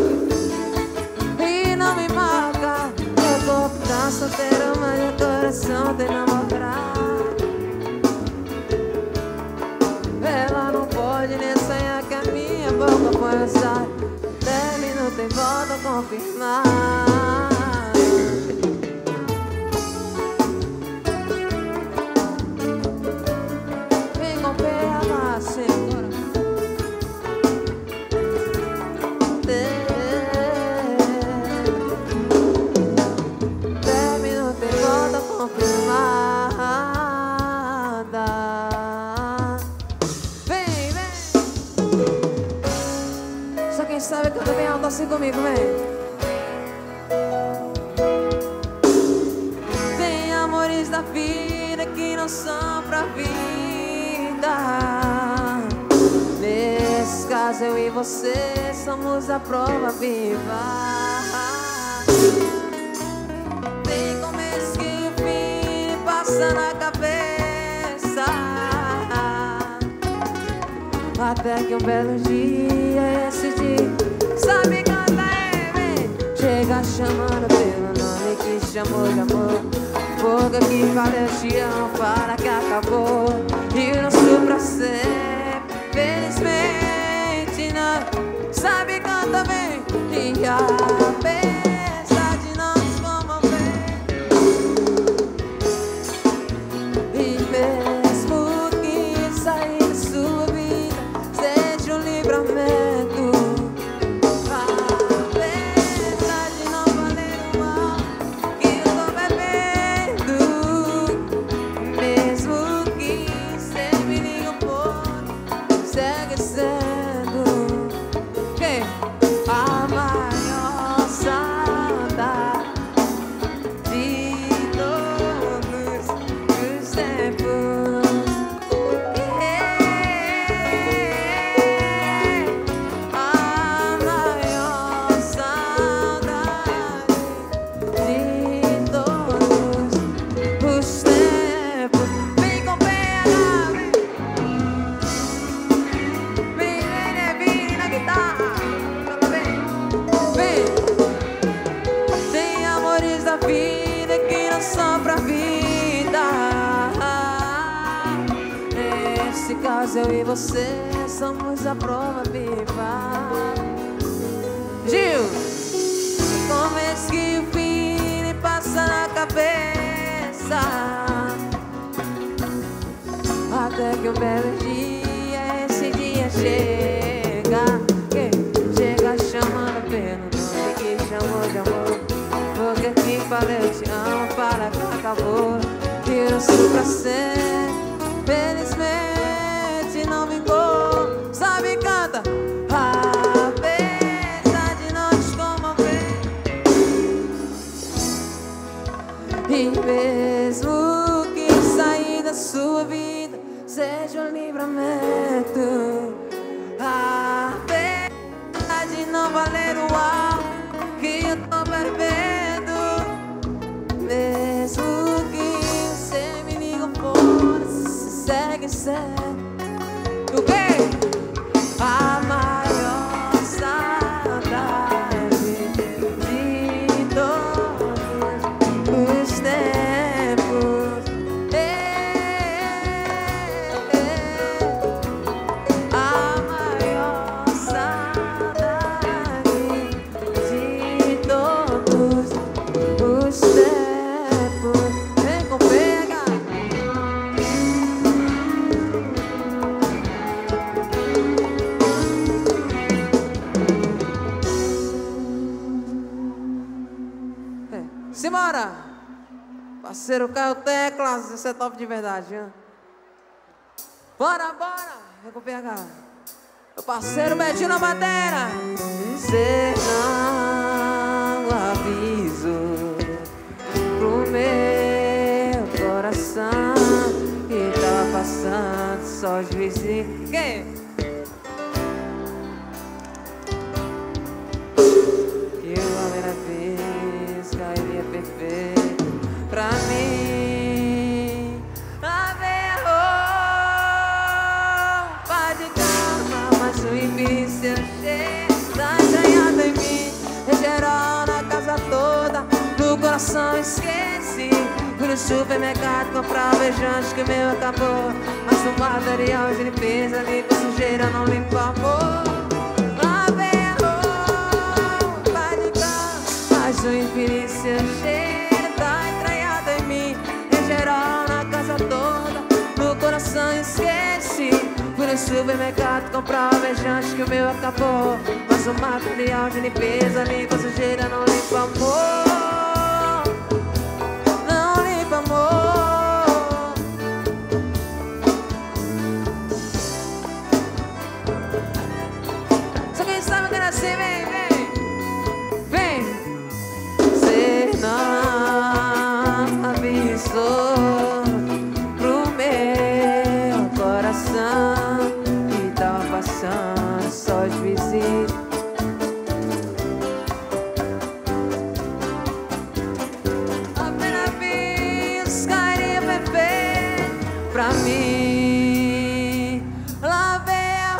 E não me marca. Meu corpo tá solteiro, mas meu coração tem namorado. Ela não pode nem sonhar que a minha boca foi usar. Termino, tem volta a confirmar. Vem com P H, segura. Termino, tem volta a confirmar. Sabe que eu tô bem alto assim comigo, vem. Tem amores da vida que não são pra vida. Nesse caso eu e você somos a prova viva. Tem começo que o fim passa na cabeça. Até que um belo dia, esse dia, sabe cantar, é, vem. Chega chamando pelo nome que chamou de amor. Boca que fala eu te amo, fala que acabou. E o nosso pra sempre, felizmente não. Sabe cantar, vem. E apesar de não nos comover, e mesmo que sair da sua vida seja um livramento, apesar de não valer o mal que eu tô bebendo, mesmo que cê me liga um pouco, segue sendo que a maior caso eu e você somos a prova viva. Gil, como é que o fim lhe passa na cabeça? Até que um belo dia, esse dia chega, que chega chamando pelo nome que chamou de amor. Porque quem fala eu te amo, fala que acabou. E não sou pra ser, felizmente não vingou. Sabe, canta, apesar de não te comover. E mesmo que sair da sua vida seja um livramento, apesar de não valer o ar que eu tô bebendo, mesmo que você me liga fora, se segue, segue. O quê? A maior saudade de todos os tempos. A maior saudade de todos os tempos. Vem com pega. É. Simbora! Parceiro Caio Teclas, esse é top de verdade, hein? Bora, bora! Vem com pega. Meu parceiro Betinho na madeira. Cê não aviso pro meu coração que tava passando só os vizinhos. Quem? Que eu a primeira vez cairia perfeito pra mim. Lá vem a roupa de cama, mas o infinito seu cheiro tá entranhado em mim. Em geral na casa toda, no coração esqueci. Fui no supermercado comprar o beijante que o meu acabou. Mas o material de limpeza limpa sujeira, não limpa amor. Lá vem a roupa de cama, mas o infinito seu cheiro tá entranhado em mim. Em geral na casa toda, no coração esqueci. Fui no supermercado comprar o beijante que o meu acabou. Mas o material de limpeza limpa sujeira, não limpa amor. Não limpa amor. Só quem sabe que nasci, vem, vem. Vem. Cê não avisou pro meu coração que tava passando só os vizinhos. Apenas fiz carinho perfeito pra mim. Lá vem a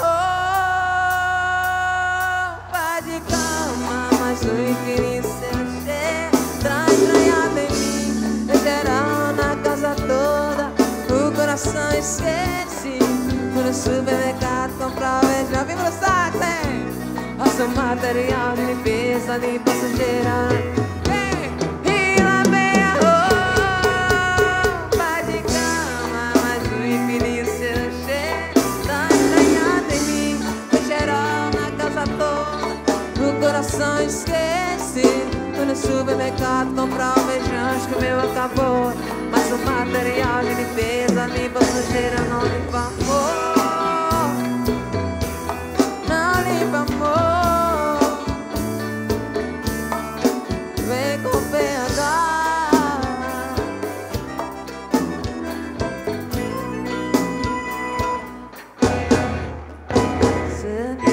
roupa de cama, mas o infinito seu cheiro tá entranhado em mim. Em geral na casa toda, o coração esqueci. Fui no supermercado comprar o beijão, vem pro saco, hein? Passa o material de limpeza, limpa a sujeira. Vem, e lá vem a roupa de cama, mas o infinito seu cheiro tá entranhado em mim. Em geral na casa toda, o coração esqueci. Fui no supermercado comprar o beijante que o meu acabou. Mas o material de limpeza limpa a sujeira, não limpa amor. Não limpa amor. Vem com P H. Cê não.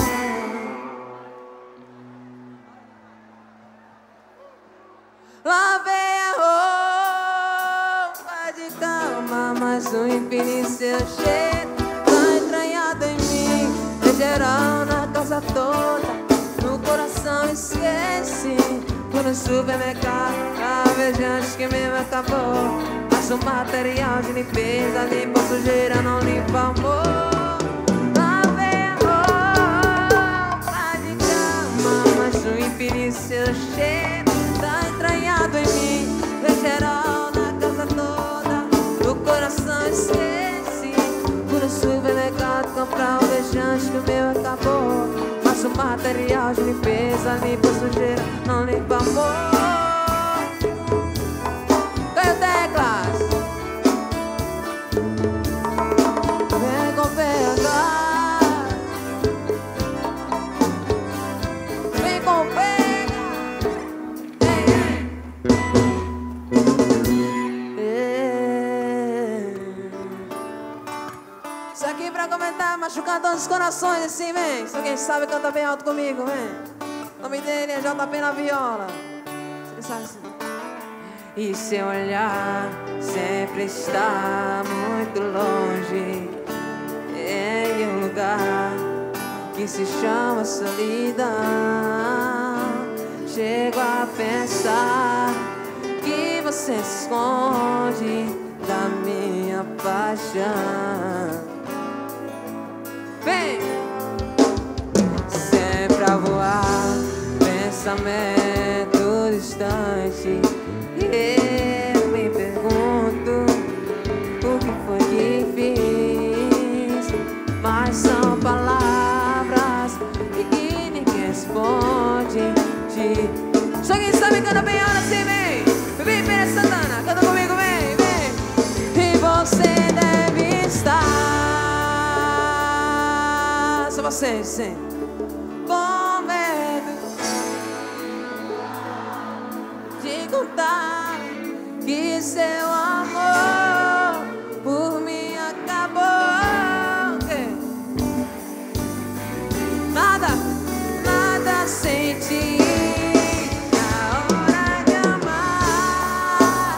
Lá vem a roupa de cama, mas o infinito seu cheiro tá entranhado em mim. Em geral na casa toda, no coração esqueci. Fui no supermercado, a beijante que mesmo acabou. Faço material de limpeza, limpa sujeira, não limpa amor. Lavei a roupa de cama, mas o infeliz seu cheiro tá entranhado em mim. Vem geral na casa toda, o coração esquece. Por isso vem legado comprar um beijante que o meu acabou. Faço material de limpeza, limpa sujeira, não limpa amor. Ganho teclas. Vem com pega. Vem com pega. Ei, ei. Isso aqui pra comentar, machucar todos os corações assim, vem. Se alguém sabe, canta bem alto comigo, vem. O nome dele é J P na viola. Você sabe assim. E seu olhar sempre está muito longe, em um lugar que se chama solidão. Chego a pensar que você se esconde da minha paixão. Vem! Sempre a voar, pensamento distante. Eu me pergunto o que foi que fiz, mas são palavras que, que ninguém responde. De... Se alguém sabe, canta bem, olha assim, vem. Vem, Pérez Santana, canta comigo, vem, vem. E você deve estar, só vocês, sim, com medo de contar que seu amor por mim acabou. Nada, nada senti na hora de amar.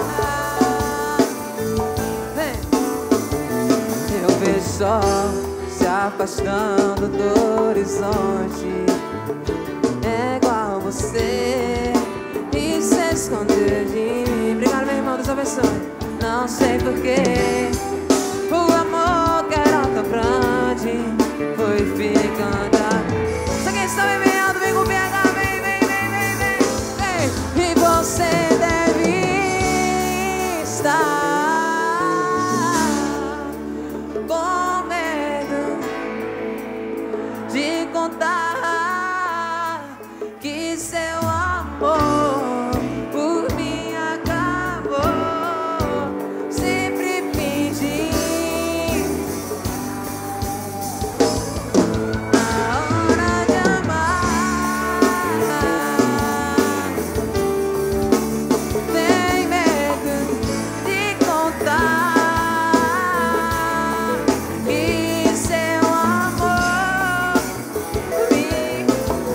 Vem. Eu vejo só se afastando do horizonte. É igual você e se esconder de mim. Obrigado, meu irmão, Deus abençoe. Não sei porquê o amor que era tão grande foi ficando. Se quem sabe bem alto, vem com o P H. Vem, vem, vem, vem, vem, vem. E você deve estar com medo de contar que seu amor por mim acabou. Sempre fingi a hora de amar. Tem medo de contar que seu amor por mim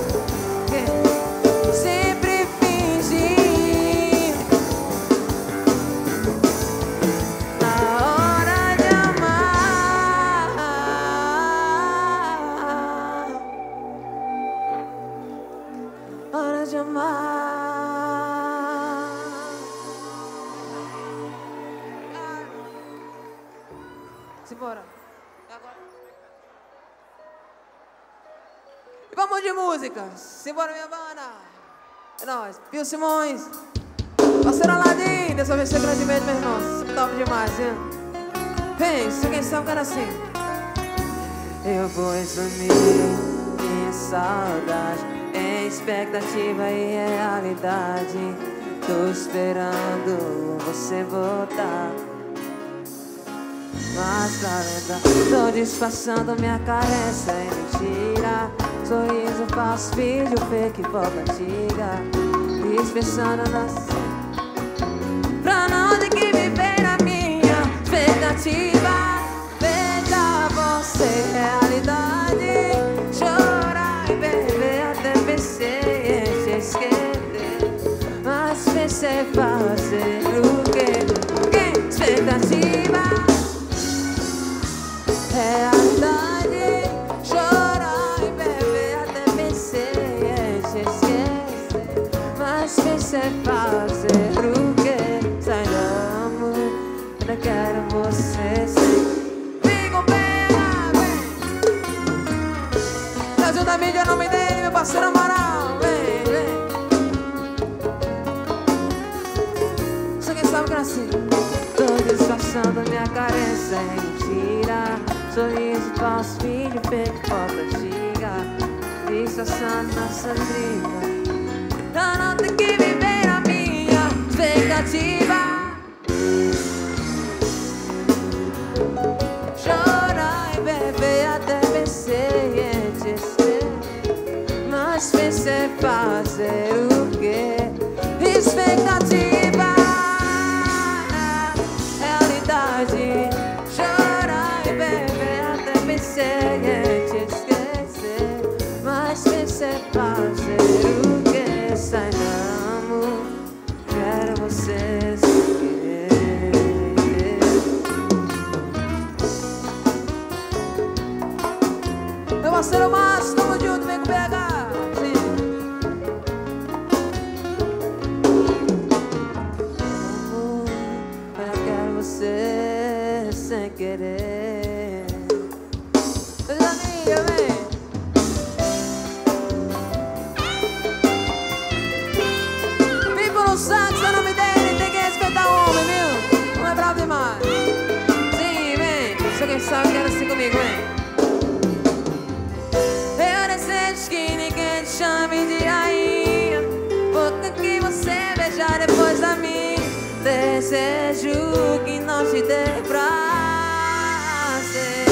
sempre fingi a hora de amar. Hora de amar. Simbora. Agora. E vamos de música. Simbora, minha banda. É nóis. Pio Simões. Parceiro Aladim. Dessa vez ser grande mesmo, meu irmão. Top demais, hein? Vem, se quem sabe, cara assim. Eu vou resumir minha saudade em expectativa e realidade. Tô esperando você voltar, mas pra lembrar, tô disfarçando minha carência em mentira. Sorriso falso, vídeo fake, foto antiga. Dispensando nas... Pra não ter que viver a minha expectativa. Veja você, realidade. Chorar e beber até pensei em te esquecer, mas pensei fazer o quê? Que expectativa, realidade. Chorar e beber até pensei em te esquecer, mas pensei fazer Eu quero você sim. Vem com pena, vem. Ajuda a mídia, nome dele, meu parceiro Amaral. Vem, vem. Só quem sabe que era assim. Tô disfarçando minha carência, é mentira. Sorriso falso, filho feito foto antiga. Disfarçando nossa briga. Eu não tenho que viver a minha expectativa. Chorar e beber até vencer e te esquecer. Mas pensei fazer o quê? Expectativa, realidade. Chorar e beber até vencer e te esquecer. Mas pensei fazer o quê? Sai não, quero você querer. Meu parceiro Márcio, tamo junto, vem com B H. Eu quero você sem querer. Danilha, vem. Pico no saco, seu nome dele, tem que respeitar o homem, viu? Não é bravo demais. Sim, vem. Só quem sabe quer assim comigo, vem. Eu desejo que ninguém te chame de rainha, boca que você beijar depois da minha. Desejo que não te dê prazer.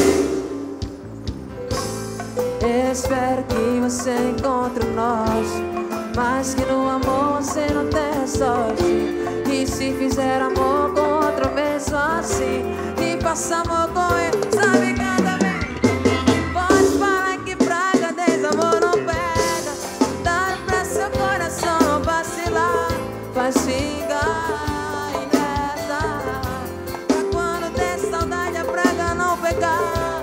Espero que você encontre o nosso, mas que no amor você não tenha sorte. E se fizer amor com outro, mesmo assim, e passa amor com ele, sabe cada vez. Pode falar que praga, desamor não pega. Dá pra seu coração não vacilar. Faz ficar e reza, pra quando der saudade a praga não pegar.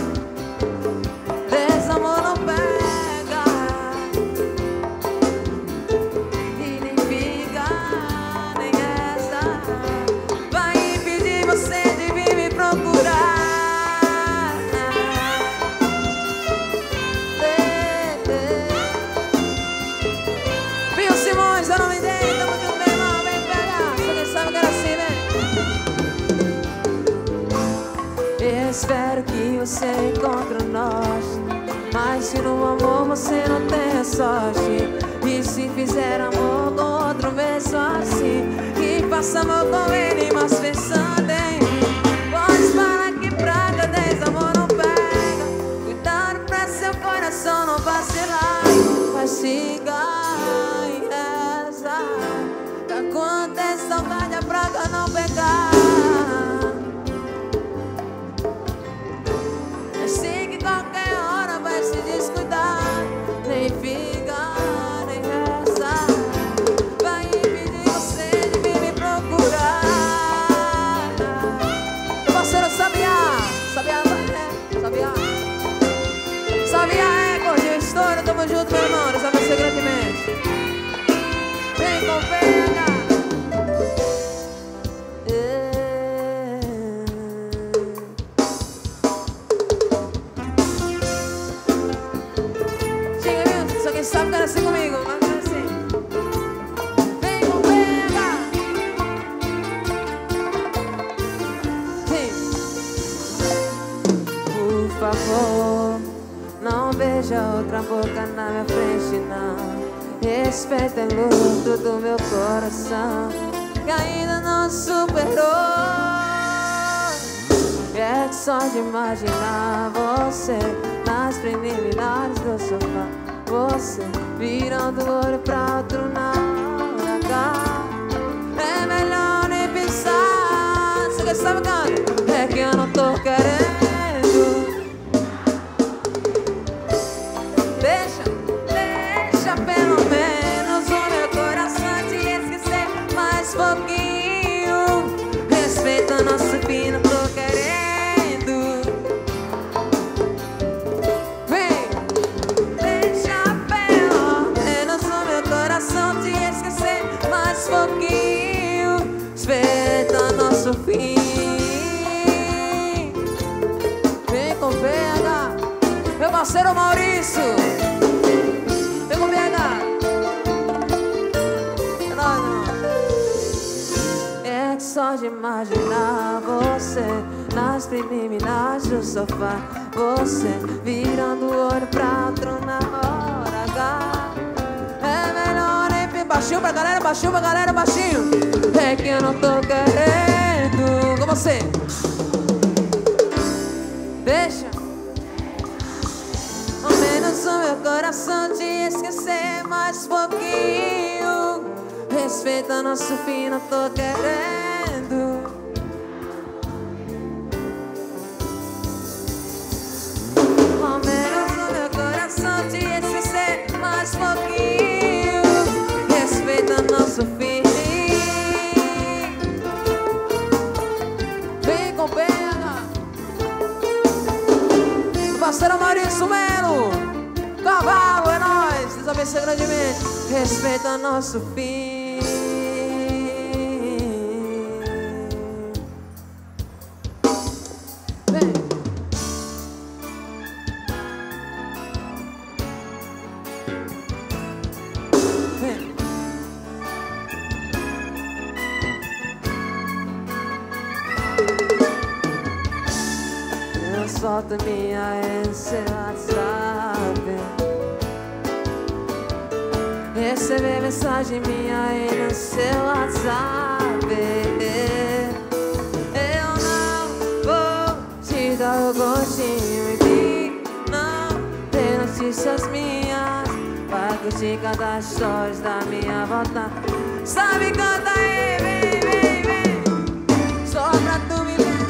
Desamor não pega e nem fica, nem resta. Vai impedir você de vir me procurar. Pio Simões, é o nome dele, tamo junto, meu irmão, vem pegar. Só quem sabe que era assim, vem. Espero que você encontre o nosso, mas que no amor você não tenha sorte. E se fizer amor com outro, mesmo assim, que faça amor com ele, mas pensando em mim. Pode falar que praga, desamor não pega. Cuidado pra seu coração não vacilar. Mas siga e reza, pra quando é saudade a praga não pegar. Eu sei que qualquer hora vai se descuidar. Nem fica, nem resta. Vai impedir você de vir me procurar. Meu parceiro Sabiá, Sabiá vai, Sabiá. Sabiá é, curtiu a história, tamo junto, meu irmão. Deus abençoe grandemente. Vem com pena. Quem sabe quer assim comigo, mas não é assim. Vem com pega. Sim. Por favor, não beija outra boca na minha frente, não. Respeita o luto do meu coração, que ainda não superou. É que só de imaginar você nas preliminares do sofá, você virando o olho pra outro na hora H. É melhor nem pensar. Você quer saber, cara? É que eu não tô querendo. Deixa, deixa pelo menos o meu coração te esquecer mais pouquinho. Respeita nosso fim, não tô querendo. Te esquecer mais pouquinho, respeita nosso fim. que só de imaginar você nas preliminares do sofá, você virando o olho pra outro na hora H. É melhor nem vir baixinho pra galera, baixinho pra galera, baixinho. É que eu não tô querendo com você. Deixa ao menos o meu coração te esquecer mais pouquinho. Respeita nosso fim, não tô querendo. Ao menos o meu coração te esquecer mais pouquinho. Respeita nosso fim. Vem com pena. Parceiro Maurício Melo, cavalo, é nóis. Deus abençoe grandemente. Respeita nosso fim. Solta minha no seu WhatsApp. Receber mensagem minha aí no seu WhatsApp. Eu não vou te dar o gostinho de não ter notícias minhas. Vai curtir cada stories da minha volta. Sabe, canta aí, vem, vem, vem. Só pra tu me ver.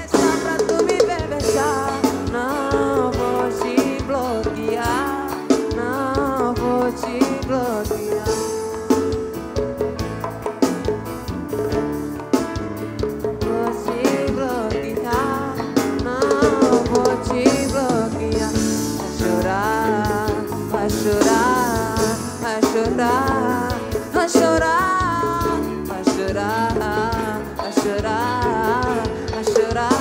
Não vou te bloquear, não vou te bloquear. Vou te bloquear, não vou te bloquear. Vai chorar, vai chorar, vai chorar, vai chorar, vai chorar, vai chorar, vai chorar.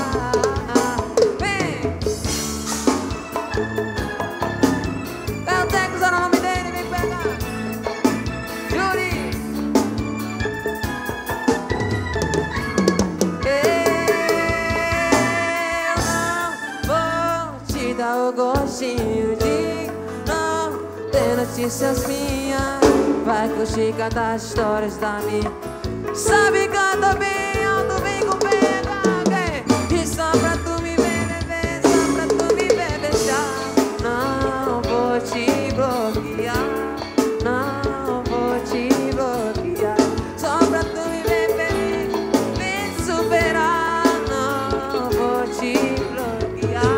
Gostinho de não ter notícias minhas. Vai curtir cada história da minha. Sabe, canta bem alto, vem com pega. E só pra tu me ver, beber, só pra tu me ver beijar. Não vou te bloquear, não vou te bloquear. Só pra tu me ver, beber, me superar. Não vou te bloquear.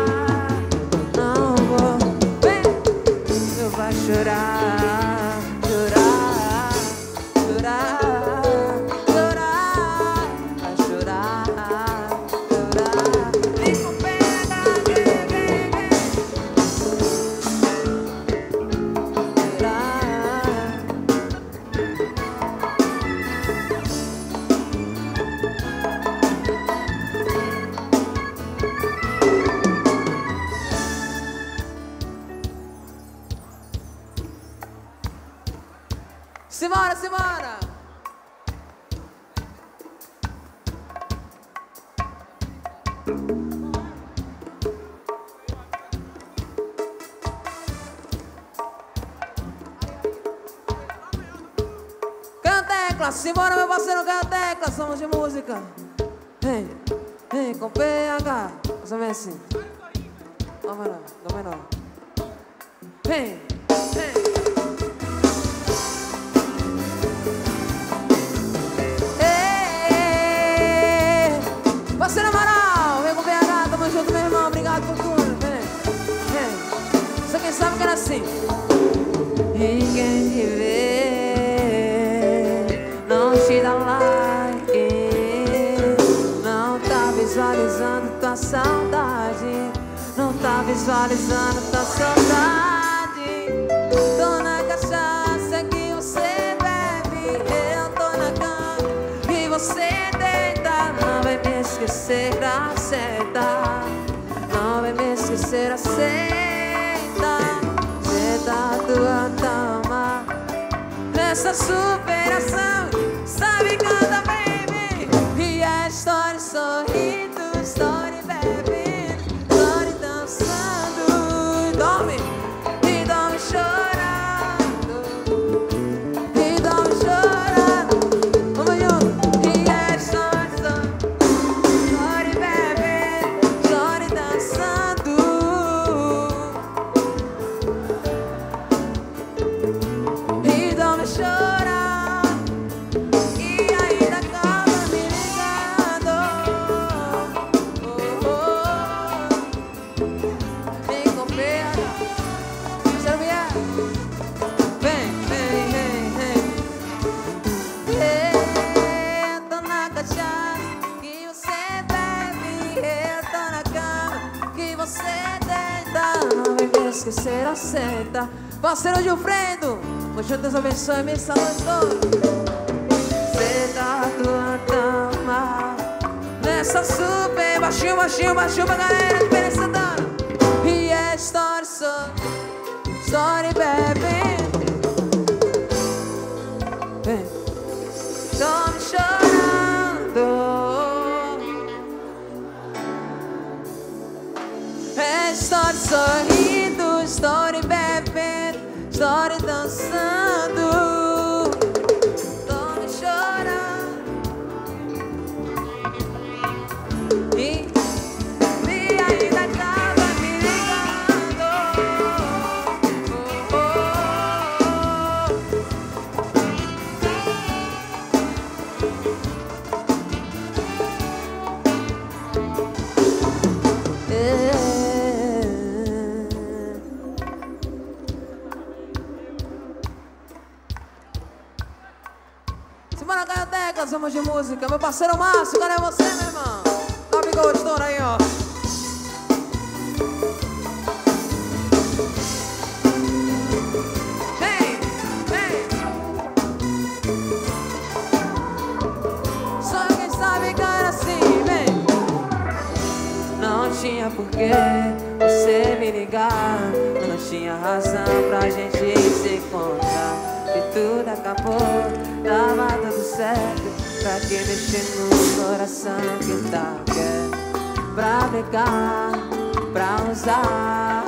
Vai chorar, chorar, chorar, chorar, vai chorar, chorar. Vem com pena, vem, vem, vem. Simbora, simbora! Tecla, simbora meu parceiro, ganha tecla, somos de música. Vem, vem com P H. Mais ou menos assim. Dó menor, dó menor. Vem, vem. Parceiro Amaral, vem com P H, tamo junto, meu irmão, obrigado por tudo. Vem, vem. Só quem sabe que era assim. E quem te vê não te dá like, não tá visualizando tua saudade, não tá visualizando tua saudade. Tô na cachaça que você bebe, eu tô na cama e você deita. Não vai me esquecer, aceita. Não vai me esquecer, aceita. Da tua tama nessa superação, sabe, canta, baby. E esquecer a seta. Parceiro Gilfredo, hoje Deus abençoe minha noite toda. Seta tua cama, nessa super baixinho, baixinho, baixinho pra galera de Pereira Santana. E é história, só, história bebendo. Vem, tô me chorando. É história sorrindo, história bebendo, história dançando. Tô me chorando. E, e ainda tava me ligando. Oh, oh, oh. É. Simbora, Gaioteca, somos de música. Meu parceiro Márcio, cadê você, meu irmão? Dá bigode, estoura aí, ó. Vem, vem. Só quem sabe, cara, assim, vem. Não tinha porquê você me ligar, não tinha razão pra gente se encontrar. E tudo acabou, tava tudo certo. Pra que mexer no coração que tá quer? Pra brigar, pra usar.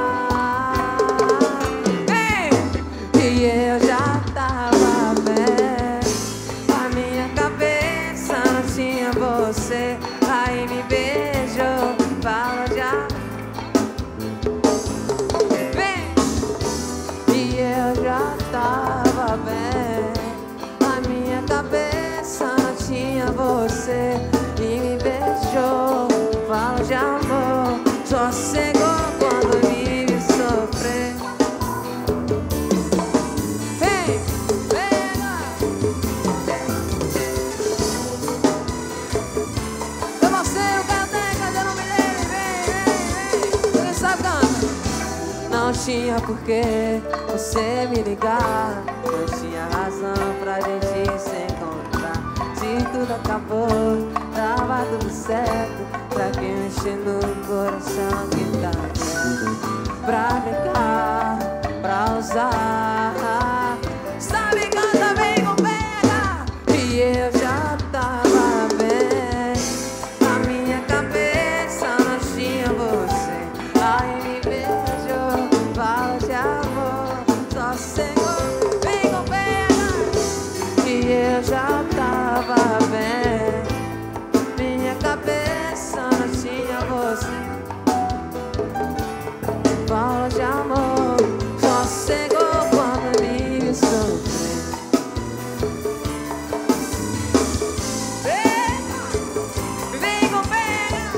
Ei! E eu já tava bem, a minha cabeça não tinha você. Aí me beijou, fala já. Tava bem, a minha cabeça não tinha você. E me beijou, fala de amor, só cegou quando me viu sofrer. Vem, pega. Meu parceiro, Gaioteca, já não me lembro. Vem, vem, vem, quem sabe canta. Não tinha porquê você me ligar, não tinha razão pra gente se encontrar. Se tudo acabou, tava tudo certo. Pra que mexer no coração que tá quieto? Pra brincar, pra usar. Sabe, canta, vem com pega. E eu já tava bem, a minha cabeça não tinha você. Aí me beijou, fala de amor, só cegou, vem com pega. E eu já tava bem, minha cabeça não tinha você. Fala de amor, só cegou quando me viu sofrer. Vem, vem com pega.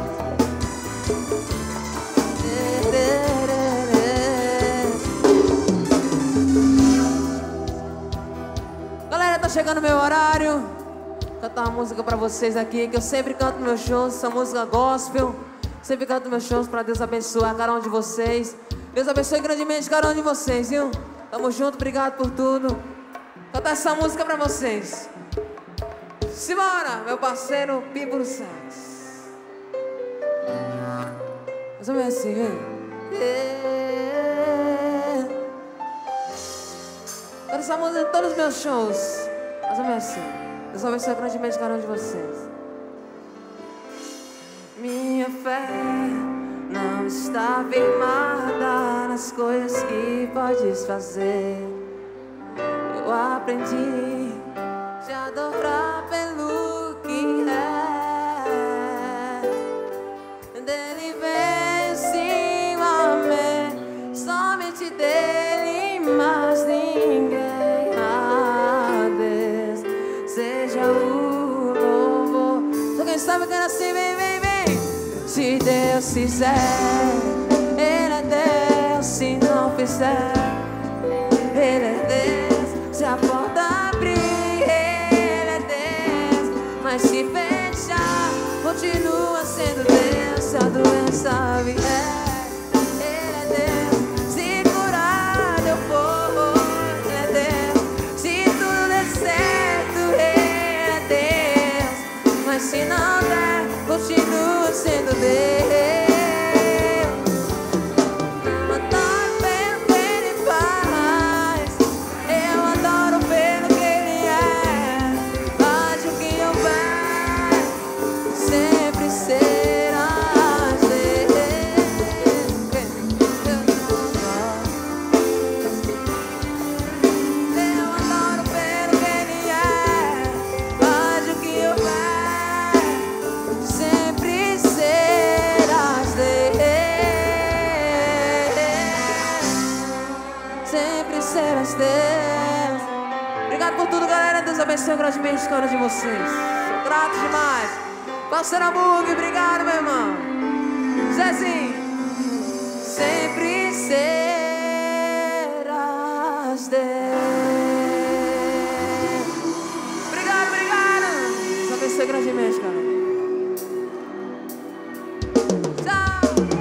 Galera, tá chegando meu horário. Vou cantar uma música pra vocês aqui, que eu sempre canto nos meus shows, essa música gospel. Sempre canto nos meus shows pra Deus abençoar cada um de vocês. Deus abençoe grandemente cada um de vocês, viu? Tamo junto, obrigado por tudo. Vou cantar essa música pra vocês. Simbora, meu parceiro Pipo Sax. Mais ou menos assim, vem. Canto essa música em todos os meus shows. Mais ou menos assim. Deus abençoe grandemente cada um de vocês. Minha fé não está firmada nas coisas que podes fazer. Eu aprendi a te adorar pelo que é. Dele vem cima, somente dele, mas ninguém. A Deus seja o louvor. Só quem sabe que era assim, vem, vem, vem. Se Deus fizer, Ele é Deus. Se não fizer, Ele é Deus. Se a porta abrir, Ele é Deus. Mas se fechar, continua sendo Deus. Se a doença vier, Ele é Deus. Mas se não der, continuo sendo Deus. Eu adoro pelo que Ele faz, eu adoro pelo que Ele é. Acho que eu vai sempre serás Deus. Eu adoro pelo que Ele é. Acho que eu vai sempre serás Deus. Sempre serás Deus. Obrigado por tudo, galera. Deus abençoe grandemente a cada de vocês. Sou grato demais. Parceiro Hamburgo, obrigado, meu irmão. Zezinho, sempre serás Deus. Obrigado, obrigado. Deus abençoe grandemente, cara. Tchau.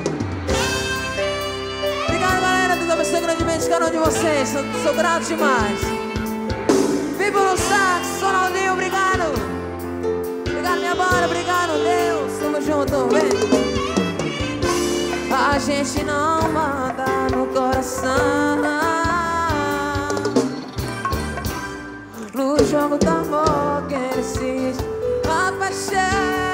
Obrigado, galera. Deus abençoe grandemente cada um de vocês. Sou, sou grato demais. Vivo no sax, Sonaldinho, obrigado. Obrigado, minha banda, obrigado, Deus. Tamo junto, vem. A gente não manda no coração. No jogo do amor que ele existe, a paixão.